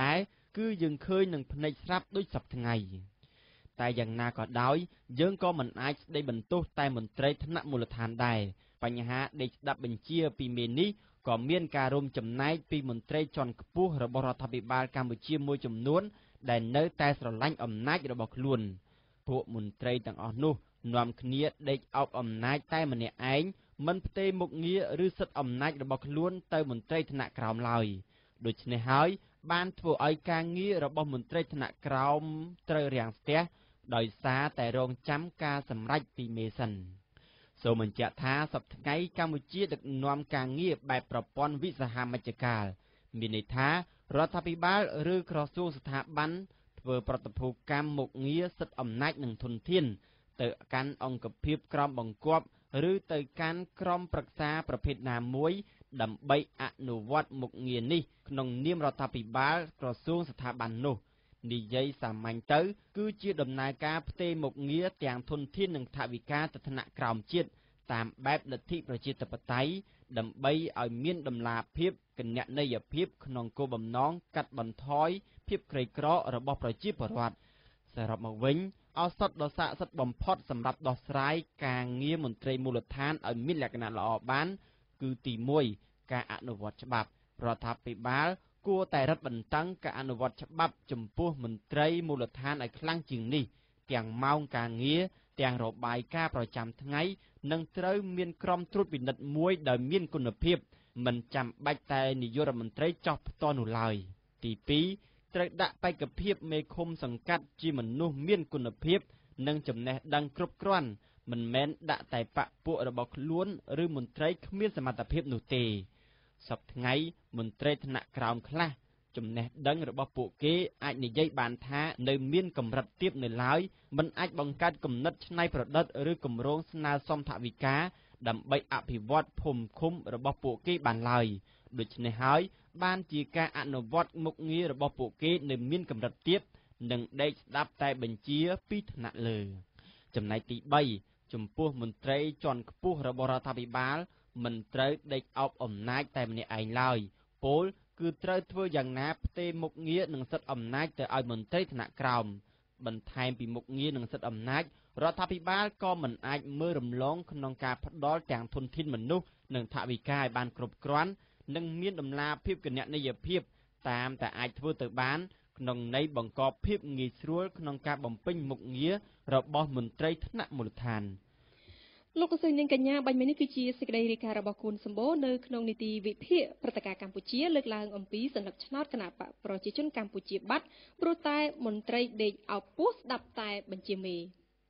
គឺយើងឃើញនឹងភ្នែកស្រាប់ដូចសពថ្ងៃតែយ៉ាងណាក៏ដោយយើងក៏មិនអាចស្ដីបន្ទោសតែមន្ត្រីថ្នាក់មូលដ្ឋានដែរបញ្ហាដេកស្ដាប់បញ្ជាពីមេនេះក៏មានការរួមចំណែកពីមន្ត្រីជាន់ខ្ពស់របស់រដ្ឋាភិបាលកម្ពុជាមួយចំនួនដែលនៅតែស្រឡាញ់អំណាចរបស់ខ្លួនពួកមន្ត្រីទាំងអស់នោះនាំគ្នាដេកអោបអំណាចតែម្នាក់ឯងមិនផ្ទេរមុខងារឬសិទ្ធិអំណាចរបស់ខ្លួនទៅមន្ត្រីថ្នាក់ក្រោមឡើយដូច្នេះហើយបានធ្វើឲ្យការងាររបស់មន្ត្រីថ្នាក់ក្រោមត្រូវរាំងស្ទះដោយសារតែរងចាំការសម្រេចពីមេសិនសូមបញ្ជាក់ថាសប្តាហ៍ថ្ងៃកម្ពុជាដឹកនាំការងារបែបប្រព័ន្ធវិសាហមជ្ឈការមានន័យថារដ្ឋាភិបាលឬក្រសួងស្ថាប័នធ្វើប្រតិភូកម្មមុខងារសិទ្ធិអំណាចនិងធនធានទៅកាន់អង្គភាពក្រមបង្គាប់ឬទៅកាន់ក្រុមប្រឹក្សាប្រភេទណាមួយដើម្បីអនុវត្តមុខងារនេះក្នុងនាមរដ្ឋាភិបាលក្រសួងស្ថាប័ននោះនិយាយសាមញ្ញទៅគឺជាដំណើរការផ្ទេរមុខងារទាំងធនធាននិងថវិកាទៅថ្នាក់ក្រោមជាតិតាមបែបលទ្ធិប្រជាធិបតេយ្យដើម្បីឲ្យមានតម្លាភាពគណនេយ្យភាពក្នុងគោលបំណងកាត់បន្ថយភាពក្រីក្ររបស់ប្រជាពលរដ្ឋសរុបមកវិញឱសថដ៏ស័ក្តិសិទ្ធិបំផុតសម្រាប់ដោះស្រាយការងារមន្ត្រីមូលដ្ឋានឲ្យមានលក្ខណៈល្អបានគឺទីមួយការអនុវត្តច្បាប់រដ្ឋាភិបាលគួរតែរឹតបន្តឹងការអនុវត្តច្បាប់ចំពោះមន្ត្រីមូលដ្ឋានឲ្យខ្លាំងជាងនេះទាំងម៉ោងការងារទាំងរបាយការណ៍ប្រចាំថ្ងៃនិងត្រូវមានក្រុមត្រួតពិនិត្យមួយដោយមានគុណភាពមិនចាំបាច់តែនាយករដ្ឋមន្ត្រីចោះផ្ទាល់នោះឡើយទីពីរត្រូវដាក់បេក្ខភាពមេឃុំសង្កាត់ជាមនុស្សមានគុណភាពនិងចំណេះដឹងគ្រប់គ្រាន់មិនមែនដាក់តែបកពួករបស់ខ្លួនឬមន្ត្រីគ្មានសមត្ថភាពនោះទេសប្តាហ៍ថ្ងៃមន្ត្រីថ្នាក់ក្រោមខ្លះចំណេះដឹងរបស់ពួកគេអាចនិយាយបានថានៅមានកម្រិតទាបនៅឡើយមិនអាចបង្កើតគំនិតច្នៃប្រឌិតឬគម្រោងស្នើសុំថវិកាដើម្បីអភិវឌ្ឍភូមិឃុំរបស់ពួកគេបានឡើយដូច្នេះហើយបានជាការអនុវត្តមុខងាររបស់ពួកគេនៅមានកម្រិតទាបនិងដេកស្ដាប់តែបញ្ជាពីថ្នាក់លើចំណែកទីបីចំពោះមន្ត្រីជាន់ខ្ពស់របស់រដ្ឋាភិបាលមិនត្រូវដេកអោបអំណាចតែម្នាក់ឯងឡើយពោលគឺត្រូវធ្វើយ៉ាងណាផ្ទេរមុខងារនិងសិទ្ធិអំណាចទៅឲ្យមន្ត្រីថ្នាក់ក្រោមបន្ថែមពីមុខងារនិងសិទ្ធិអំណាចរដ្ឋាភិបាលក៏មិនអាចមើលរំលងក្នុងការផ្ដល់ទាំងធនធានមនុស្សនិងថវិកាឲ្យបានគ្រប់គ្រាន់និងមានតម្លាភាពគណនេយ្យភាពតាមតែអាចធ្វើទៅបានក្នុងន័យបង្កភាពងាយស្រួលក្នុងការបំពេញមុខងាររបស់មន្ត្រីថ្នាក់មូលដ្ឋានលោកកសិនាងកញ្ញាបាញ់មីនេះគឺជាសេចក្តីរាយការណ៍របស់គុណសម្បូរនៅក្នុងនីតិវិភាគព្រឹត្តិការណ៍កម្ពុជាលើកឡើងអំពីសន្លឹកឆ្នោតគណៈបកប្រជាជនកម្ពុជាបាត់ព្រោះតែមន្ត្រីដេកអោបពោះស្ដាប់តែបញ្ជាមេ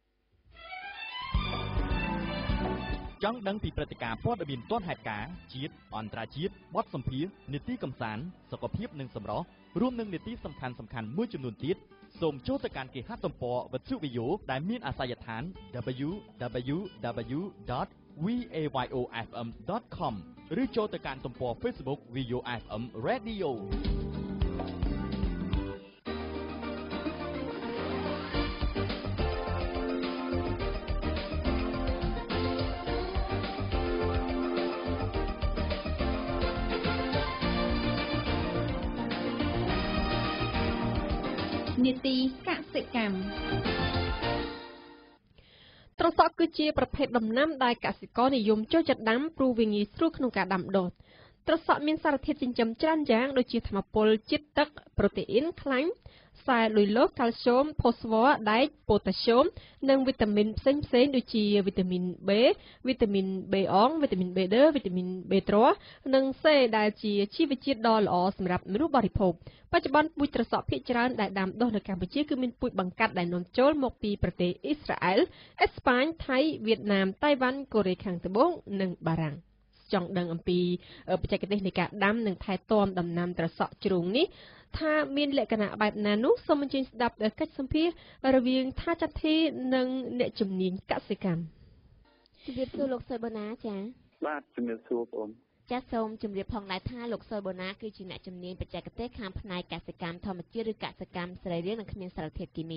ចង់ដឹងពីព្រឹត្តិការណ៍ព័ត៌មានទាន់ហេតុការណ៍ជាតិអន្តរជាតិបទសម្ភាសន៍នីតិកំសាន្តសុខភាពនិងសម្រស់រួមនឹងនីតិសំខាន់សំខាន់មួយចំនួនទៀតសូមចូលទៅកាន់គេហទំព័រវិទ្យុ VAYO ដែលមានអាសយដ្ឋាន double-u double-u double-u ដត វី เอ វ៉ៃ អូ เอฟ เอ็ม ដត com ឬចូលទៅកាន់ទំព័រ Facebook វី เอ โอ เอฟ เอ็ม Radio នីតិកសិកម្មត្រសក់គឺជាប្រភេទដំណាំដែលកសិករនិយមចូលចិត្តដាំព្រោះវាងាយស្រួលក្នុងការដាំដុះត្រសក់មានសារធាតុចិញ្ចឹមច្រើនយ៉ាងដូចជាថាមពលជាតិទឹកប្រូតេអ៊ីនខ្លាញ់ខ្សែលុយឡូសកាល់ស្យូមផូស្វ័រដែកប៉ូតាស្យូមនិងវីតាមីនផ្សេងផ្សេងដូចជាវីតាមីន B វីតាមីន B អងវីតាមីន B ដឺវីតាមីន B ត្រានិង C ដែលជាជីវជាតិដ៏ល្អសម្រាប់មនុស្សបរិភោគបច្ចុប្បន្នពូជត្រសក់ភាគច្រើនដែលដាំដុះនៅកម្ពុជាគឺមានពូជបង្កាត់ដែលនាំចូលមកពីប្រទេសអ៊ីស្រាអែលអេស្ប៉ាញថៃវៀតណាមតៃវ៉ាន់កូរ៉េខាងត្បូងនិងបារាំងចង់ដឹងអំពីបច្ចេកទេសនៃការដាំនិងថែទាំដំណាំត្រសក់ជ្រូងនេះថាមានលក្ខណៈបែបណានោះសូមអញ្ជើញស្ដាប់កិច្ចសម្ភាសន៍រវាងថាចាត់ធីនិងអ្នកជំនាញកសិកម្មជំរាបសួរលោកសុយបូណាចា៎បាទជំរាបសួរបងចា៎សូមជម្រាបផងដែរថាលោកសុយបូណាគឺជាអ្នកជំនាញបច្ចេកទេសខាងផ្នែកកសិកម្មធម្មជាតិឬកសិកម្មសរីរាង្គនិងគ្មានសារធាតុគីមី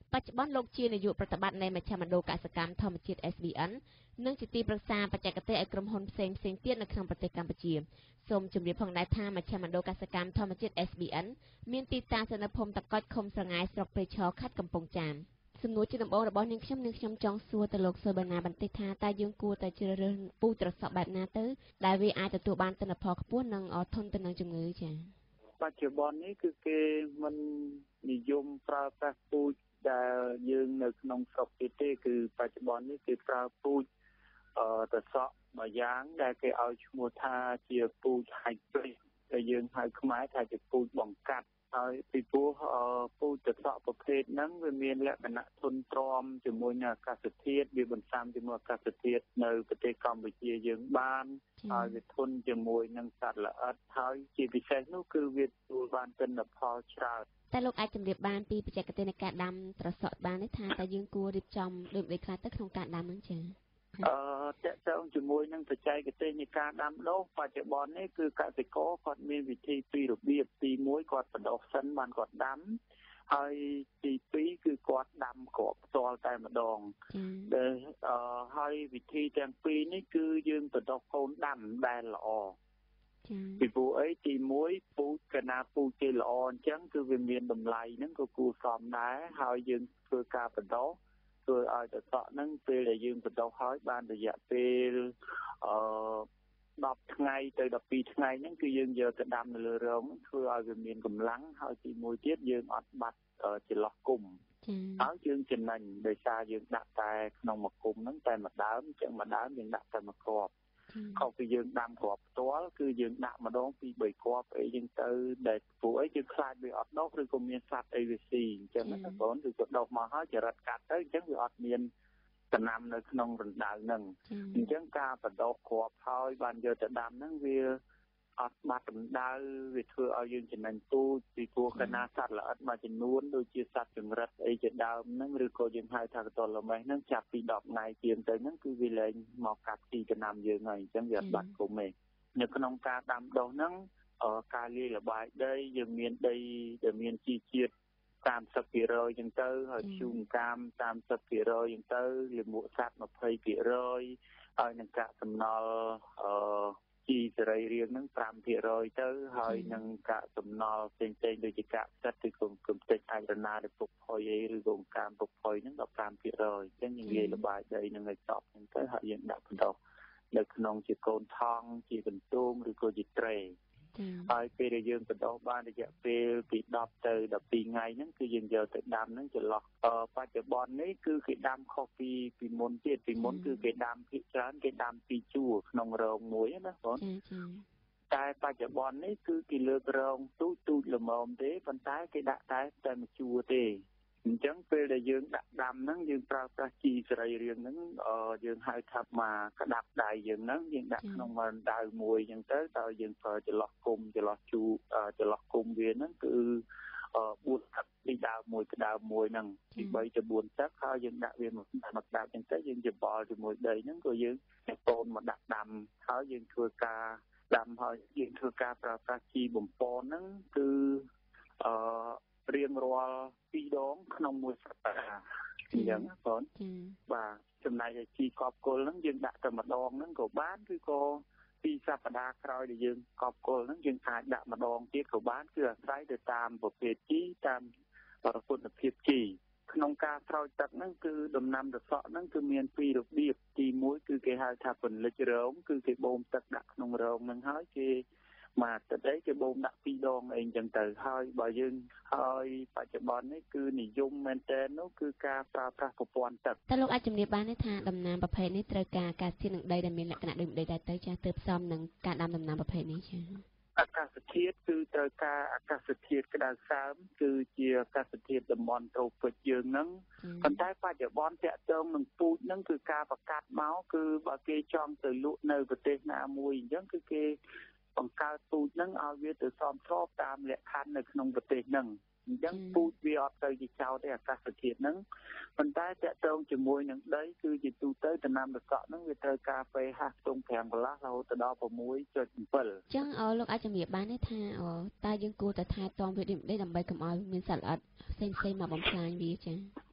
បច្ចុប្បន្នលោកជានាយកប្រតិបត្តិនៃមជ្ឈមណ្ឌលកសិកម្មធម្មជាតិ เอส บี เอ็น និងជាទីប្រឹក្សាបច្ចេកទេសឲ្យក្រុមហ៊ុនផ្សេងផ្សេងទៀតនៅក្នុងប្រទេសកម្ពុជាសូមជម្រាបផងដែរថាមជ្ឈមណ្ឌលកសិកម្មធម្មជាតិ เอส บี เอ็น មានទីតាំងនៅភូមិតកុចឃុំស្រងាយស្រុកព្រៃឈរខេត្តកំពង់ចាមសំណួរជាដំបូងរបស់នាងខ្ញុំនាងខ្ញុំចង់សួរទៅលោកសុយបណ្ណាបន្តិចថាតើយើងគួរតែជ្រើសរើសពូជត្រសក់បែបណាទៅដែលវាអាចទទួលបានទិន្នផលខ្ពស់និងធន់ទៅនឹងជំងឺចា៎បច្ចុប្បន្ននេះគឺគេមិននិយមប្រើប្រាស់ពូជដែលយើងនៅក្នុងស្រុកទៀតទេគឺបច្ចុប្បន្ននេះគេប្រើពូជអឺត្រសក់មួយយ៉ាងដែលគេឲ្យឈ្មោះថាជាពូជ hybrid ដែលយើងហៅខ្មែរថាជាពូជបង្កាត់ហើយពីព្រោះពូជត្រសក់ប្រភេទហ្នឹងវាមានលក្ខណៈធន់ទ្រាំជាមួយនឹងអាកាសធាតុវាបន្សាំជាមួយអាកាសធាតុនៅប្រទេសកម្ពុជាយើងបានហើយវាធន់ជាមួយនឹងសត្វល្អិតហើយជាពិសេសនោះគឺវាទទួលបានទិន្នផលច្រើនតែលោកអាចជម្រាបបានពីបច្ចេកទេសនៃការដាំត្រសក់បានទេថាតើយើងគួររៀបចំដូចដូចខ្លះទៅក្នុងការដាំហ្នឹងចា៎អឺតកតងជាមួយនឹងបច្ចេកទេសនៃការដាំដុះបច្ចុប្បន្ននេះគឺកសិករគាត់មានវិធីពីររបៀបទីមួយគាត់បដោះសិនបានគាត់ដាំហើយទីពីរគឺគាត់ដាំគ្រាប់ផ្ទាល់តែម្ដងដែលអឺហើយវិធីទាំងពីរនេះគឺយើងបដោះកូនដាំដែលល្អពីព្រោះអីទីមួយពូជកណាពូជគេល្អអញ្ចឹងគឺវាមានតម្លៃហ្នឹងក៏គួរសមដែរហើយយើងធ្វើការបដោះធ្វើឲ្យត្រសក់ហ្នឹងពេលដែលយើងបដោះហើយបានរយៈពេលអឺដប់ថ្ងៃទៅដប់ពីរថ្ងៃហ្នឹងគឺយើងយកទៅដាំនៅលើរងធ្វើឲ្យវាមានកម្លាំងហើយទីមួយទៀតយើងអត់បាត់ចន្លោះគុំហើយយើងចំណេញដោយសារយើងដាក់តែក្នុងមួយគុំហ្នឹងតែមួយដើមអញ្ចឹងមួយដើមយើងដាក់តែមួយគ្រាប់ខុសពីយើងដាំគ្រាប់ផ្ទាល់គឺយើងដាក់ម្ដងពីរបីគ្រាប់អីចឹងទៅដែលព្រោះអីយើងខ្លាចវាអត់ដុះឬក៏មានសត្វអីវាស៊ីអញ្ចឹងណាបងគឺក៏ដុះមកហើយចរិតកាត់ទៅអញ្ចឹងវាអត់មានដំណាំនៅក្នុងរណ្ដៅហ្នឹងអញ្ចឹងការបដោះគ្រាប់ហើយបានយកទៅដាំហ្នឹងវាអត់បាត់រណ្ដៅវាធ្វើឲ្យយើងចំណេញពូជពីព្រោះកណាសត្វល្អិតមួយចំនួនដូចជាសត្វចង្រិតអីជាដើមហ្នឹងឬក៏យើងហៅថាកតលម៉េះហ្នឹងចាប់ពីដប់ថ្ងៃជាងទៅហ្នឹងគឺវាលែងមកកាត់ទីដំណាំយើងហើយអញ្ចឹងវាអត់បាត់គុំទេនៅក្នុងការដាំដុះហ្នឹងការលាយល្បាយដីយើងមានដីដែលមានជីជាតិសាមសិបភាគរយ អញ្ចឹងទៅហើយឈូងកាមសាមសិបភាគរយ អញ្ចឹងទៅលាមកសត្វยี่สิบភាគរយ ហើយនឹងកាកសំណល់អឺជីសរីរាង្គហ្នឹងห้าភាគរយ ទៅហើយនឹងកាកសំណល់ផ្សេងៗដូចជាកាកផ្សិតឬក៏កំទេចអាចរណាឬពុកផុយអីឬក៏កាមពុកផុយហ្នឹង15ភាគរយ អញ្ចឹងយើងលាយល្បាយដីនឹងឲ្យសព្វហ្នឹងទៅហើយយើងដាក់បណ្ដុះនៅក្នុងជាកូនថង់ជាកន្ទោងឬក៏ជាត្រេហើយពេលដែលយើងបណ្ដុះបានរយៈពេលពីដប់ទៅដប់ពីរថ្ងៃហ្នឹងគឺយើងយកទៅដាំហ្នឹងចន្លោះបច្ចុប្បន្ននេះគឺគេដាំខុសពីពីមុនទៀតពីមុនគឺគេដាំភាគច្រើនគេដាំពីរជួរក្នុងរងមួយណាបងតែបច្ចុប្បន្ននេះគឺគេលើករងទូចទូចល្មមទេប៉ុន្តែគេដាក់តែតែមួយជួរទេអញ្ចឹងពេលដែលយើងដាក់ដាំហ្នឹងយើងប្រើប្រាស់ជីសរីរាង្គហ្នឹងយើងហៅថាមកក្តាប់ដៃយើងហ្នឹងយើងដាក់ក្នុងរណ្ដៅមួយអញ្ចឹងទៅតើយើងប្រើចន្លោះគុំចន្លោះជូចន្លោះគុំវាហ្នឹងគឺបួនទឹកពីដើមមួយទៅដើមមួយហ្នឹងពីបីទៅបួនទឹកហើយយើងដាក់វាមកមកក្តាប់អញ្ចឹងទៅយើងច្បល់ជាមួយដីហ្នឹងក៏យើងកូនមកដាក់ដាំហើយយើងធ្វើការដាំហើយយើងធ្វើការប្រើប្រាស់ជីបំពន់ហ្នឹងគឺអឺរៀងរាល់ពីរដងក្នុងមួយសប្តាហ៍អញ្ចឹងបងបាទចំណែកឯជីកប់គល់ហ្នឹងយើងដាក់តែម្ដងហ្នឹងក៏បានឬក៏ពីរសប្តាហ៍ក្រោយដែលយើងកប់គល់ហ្នឹងយើងអាចដាក់ម្ដងទៀតក៏បានគឺអាស្រ័យទៅតាមប្រភេទជីតាមប្រគុណភាពជីក្នុងការស្រោចទឹកហ្នឹងគឺដំណាំត្រសក់ហ្នឹងគឺមានពីររបៀបទីមួយគឺគេហៅថាពន្លិចរងគឺគេបូមទឹកដាក់ក្នុងរងហ្នឹងហើយគេមកទឹកអីគេបូមដាក់ពីរដងអីអញ្ចឹងទៅហើយបើយើងហើយបច្ចុប្បន្ននេះគឺនិយមមែនតើនោះគឺការប្រើប្រាស់ប្រព័ន្ធទឹកតើលោកអាចជំរាបបានទេថាដំណាំប្រភេទនេះត្រូវការអាកាសធាតុនិងដីដែលមានលក្ខណៈដូចដីដែរទៅចាទើបផ្សំនឹងការដាំដំណាំប្រភេទនេះចាអាកាសធាតុគឺត្រូវការអាកាសធាតុក្តៅសើមគឺជាអាកាសធាតុតំបន់ត្រូពិចយើងហ្នឹងប៉ុន្តែបច្ចុប្បន្នតាក់ទងនឹងពូជហ្នឹងគឺការប្រកាសមកគឺបើគេចង់ទៅលក់នៅប្រទេសណាមួយអញ្ចឹងគឺគេបង្កើតពូជហ្នឹងឲ្យវាទៅសមស្របតាមលក្ខខណ្ឌនៅក្នុងប្រទេសហ្នឹងអញ្ចឹងពូជវាអត់ទៅជាចោលទេអាកាសធាតុហ្នឹងប៉ុន្តែតាក់ទងជាមួយនឹងដីគឺជាទូទៅដំណាំត្រសក់ហ្នឹងវាត្រូវការ pH ខ្ទង់ប្រាំកន្លះរហូតដល់ 6.7 អញ្ចឹងលោកអាចជំរាបបានទេថាតើយើងគួរតែថែទាំវាដូចនេះដើម្បីកុំឲ្យមានសត្វល្អិតផ្សេងផ្សេងមកបំផ្លាញវាចា៎ត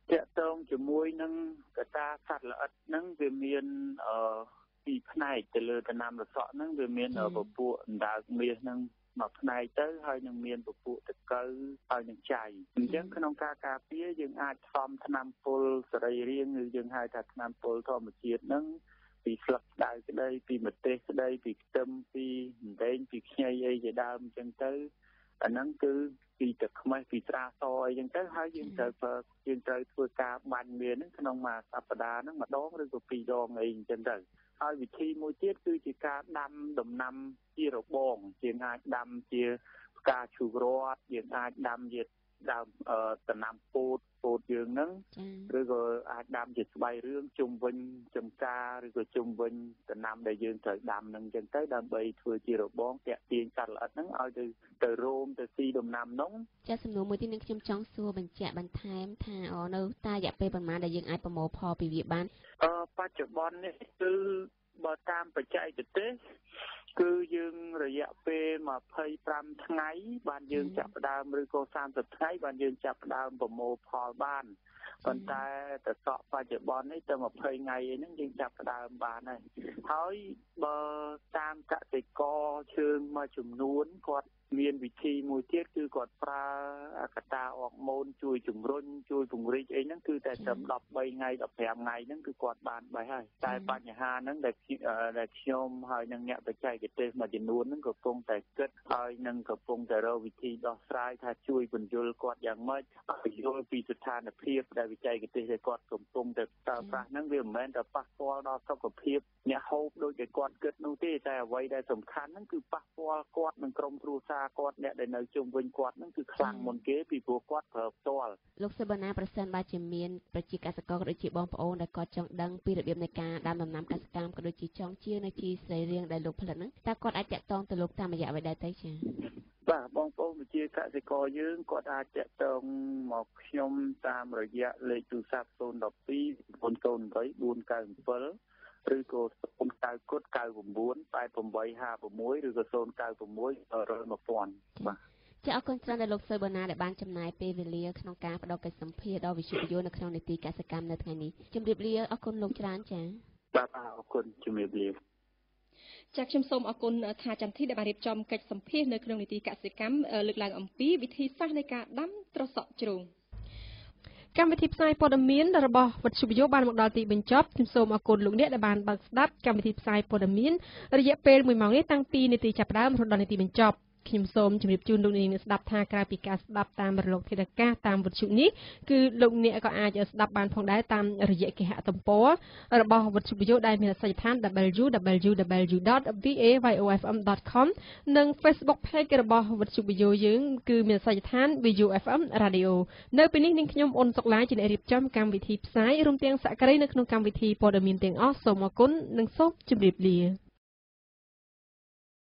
ងជាមួយនឹងកត្តាសត្វល្អិតហ្នឹងវាមានអឺពីផ្នែកទៅលើដំណាំរសក់ហ្នឹងវាមានពពួកអណ្ដើកមាសហ្នឹងមកផ្នែកទៅហើយនឹងមានពពួកតកៅហើយនឹងចៃអញ្ចឹងក្នុងការការពារយើងអាចផ្សំថ្នាំពុលសរីរាង្គឬយើងហៅថាថ្នាំពុលធម្មជាតិហ្នឹងពីស្លឹកស្ដៅក្តីពីម្ទេសក្តីពីខ្ទឹមពីម្ទេសពីខ្ញីអីជាដើមអញ្ចឹងទៅអាហ្នឹងគឺពីទឹកខ្មេះពីស្រាសអីចឹងទៅហើយយើងត្រូវធ្វើយើងត្រូវធ្វើការបាញ់វាហ្នឹងក្នុងមួយសប្តាហ៍ហ្នឹងម្ដងឬក៏ពីរដងអីចឹងទៅហើយវិធីមួយទៀតគឺជាការដាំដំណាំជារបងយើងអាចដាំជាផ្កាឈូករ័ត្នយើងអាចដាំជាដើមដំណាំពោតពោតយើងហ្នឹងឬក៏អាចដាំជាស្បៃរឿងជុំវិញចំការឬក៏ជុំវិញដំណាំដែលយើងត្រូវដាំហ្នឹងចឹងទៅដើម្បីធ្វើជារបងតាក់ទាញសត្វល្អិតហ្នឹងឲ្យទៅទៅរោមទៅស៊ីដំណាំហ្នឹងចាសំណួរមួយទៀតនឹងខ្ញុំចង់សួរបញ្ជាក់បន្ថែមថាអូនៅតែរយៈពេលប៉ុន្មានដែលយើងអាចប្រមូលផលពីវាបានអឺបច្ចុប្បន្ននេះគឺបើតាមបច្ចេកទេសគឺយើងរយៈពេលยี่สิบห้าថ្ងៃបានយើងចាប់ផ្ដើមឬក៏สามสิบថ្ងៃបានយើងចាប់ផ្ដើមប្រមូលផលបានប៉ុន្តែតសក់បច្ចុប្បន្ននេះទៅยี่สิบថ្ងៃហ្នឹងយើងចាប់ផ្ដើមបានហើយហើយបើតាមកសិករជើងមួយចំនួនគាត់មានវិធីមួយទៀតគឺគាត់ប្រើកតាអរម៉ូនជួយជំរុញជួយពង្រីកអីហ្នឹងគឺតែត្រឹម13ថ្ងៃ15ថ្ងៃហ្នឹងគឺគាត់បានបេះហើយតែបញ្ហាហ្នឹងដែលដែលខ្ញុំហើយនឹងអ្នកបច្ចេកទេសមួយចំនួនហ្នឹងកំពុងតែគិតហើយនឹងកំពុងតែរកវិធីដោះស្រាយថាជួយបញ្យល់គាត់យ៉ាងម៉េចឲ្យយល់ពីស្ថានភាពដែលបច្ចេកទេសដែលគាត់កំពុងតែប្រើប្រាស់ហ្នឹងវាមិនមែនតែប៉ះពាល់ដល់សុខភាពអ្នកហូបដូចតែគាត់គិតនោះទេតែអ្វីដែលសំខាន់ហ្នឹងគឺប៉ះពាល់គាត់និងក្រុមគ្រួសារគាត់អ្នកដែលនៅជុំវិញគាត់ហ្នឹងគឺខ្លាំងមុនគេពីព្រោះគាត់ប្រើផ្ទាល់លោកសុបិនណាប្រសិនបើជាមានប្រជាកសិករក៏ដូចជាបងប្អូនដែលគាត់ចង់ដឹងពីរបៀបនៃការដាំដំណាំកសិកម្មក៏ដូចជាចង់ជានៅជាស្រីរៀងដែលលោកផលិតហ្នឹងតើគាត់អាចតាក់ទងទៅលោកតាមរយៈអ្វីដែរទេចា៎បាទបងប្អូនប្រជាកសិករយើងគាត់អាចតាក់ទងមកខ្ញុំតាមរយៈលេខទូរស័ព្ទศูนย์ หนึ่ง สอง สี่ ศูนย์ แปด สี่ เก้า เจ็ดឬក៏ศูนย์ เก้า គុត เก้า เก้า แปด แปด ห้า หก ឬក៏ศูนย์ เก้า หก หนึ่ง หนึ่ง បាទចាអរគុណច្រើនដល់លោកសុបិនណាដែលបានចំណាយពេលវេលាក្នុងការផ្ដល់កិច្ចសម្ភារដល់វិទ្យុយោនៅក្នុងនីតិកសិកម្មនៅថ្ងៃនេះជម្រាបលាអរគុណលោកច្រើនចាបាទអរគុណជម្រាបលាចាខ្ញុំសូមអរគុណថាចន្ទធីដែលបានរៀបចំកិច្ចសម្ភារនៅក្នុងនីតិកសិកម្មលើកឡើងអំពីវិធីសាស្ត្រនៃការដាំត្រសក់ជ្រូកកម្មវិធីផ្សាយព័ត៌មានរបស់វិទ្យុយោបានមកដល់ទីបញ្ចប់ខ្ញុំសូមអរគុណលោកអ្នកដែលបានបើកស្ដាប់កម្មវិធីផ្សាយព័ត៌មានរយៈពេលមួយម៉ោងនេះតាំងពីនាទីចាប់ផ្ដើមរហូតដល់នាទីបញ្ចប់ខ្ញុំសូមជម្រាបជូនលោកអ្នកនាងស្ដាប់ថាក្រៅពីការស្ដាប់តាមរលកធាតុអាកាសតាមវិទ្យុនេះគឺលោកអ្នកក៏អាចស្ដាប់បានផងដែរតាមរយៈគេហទំព័ររបស់វិទ្យុយោដែលមានអាសយដ្ឋាន double-u double-u double-u ដត v a y o f m ដត com និង Facebook Page របស់វិទ្យុយោយើងគឺមានអាសយដ្ឋាន V A Y O F M Radio នៅពេលនេះនាងខ្ញុំអ៊ុនសុកឡាជាអ្នករៀបចំកម្មវិធីផ្សាយរួមទាំងសក្តិនៅក្នុងកម្មវិធីព័ត៌មានទាំងអស់សូមអរគុណនិងសូមជម្រាបលា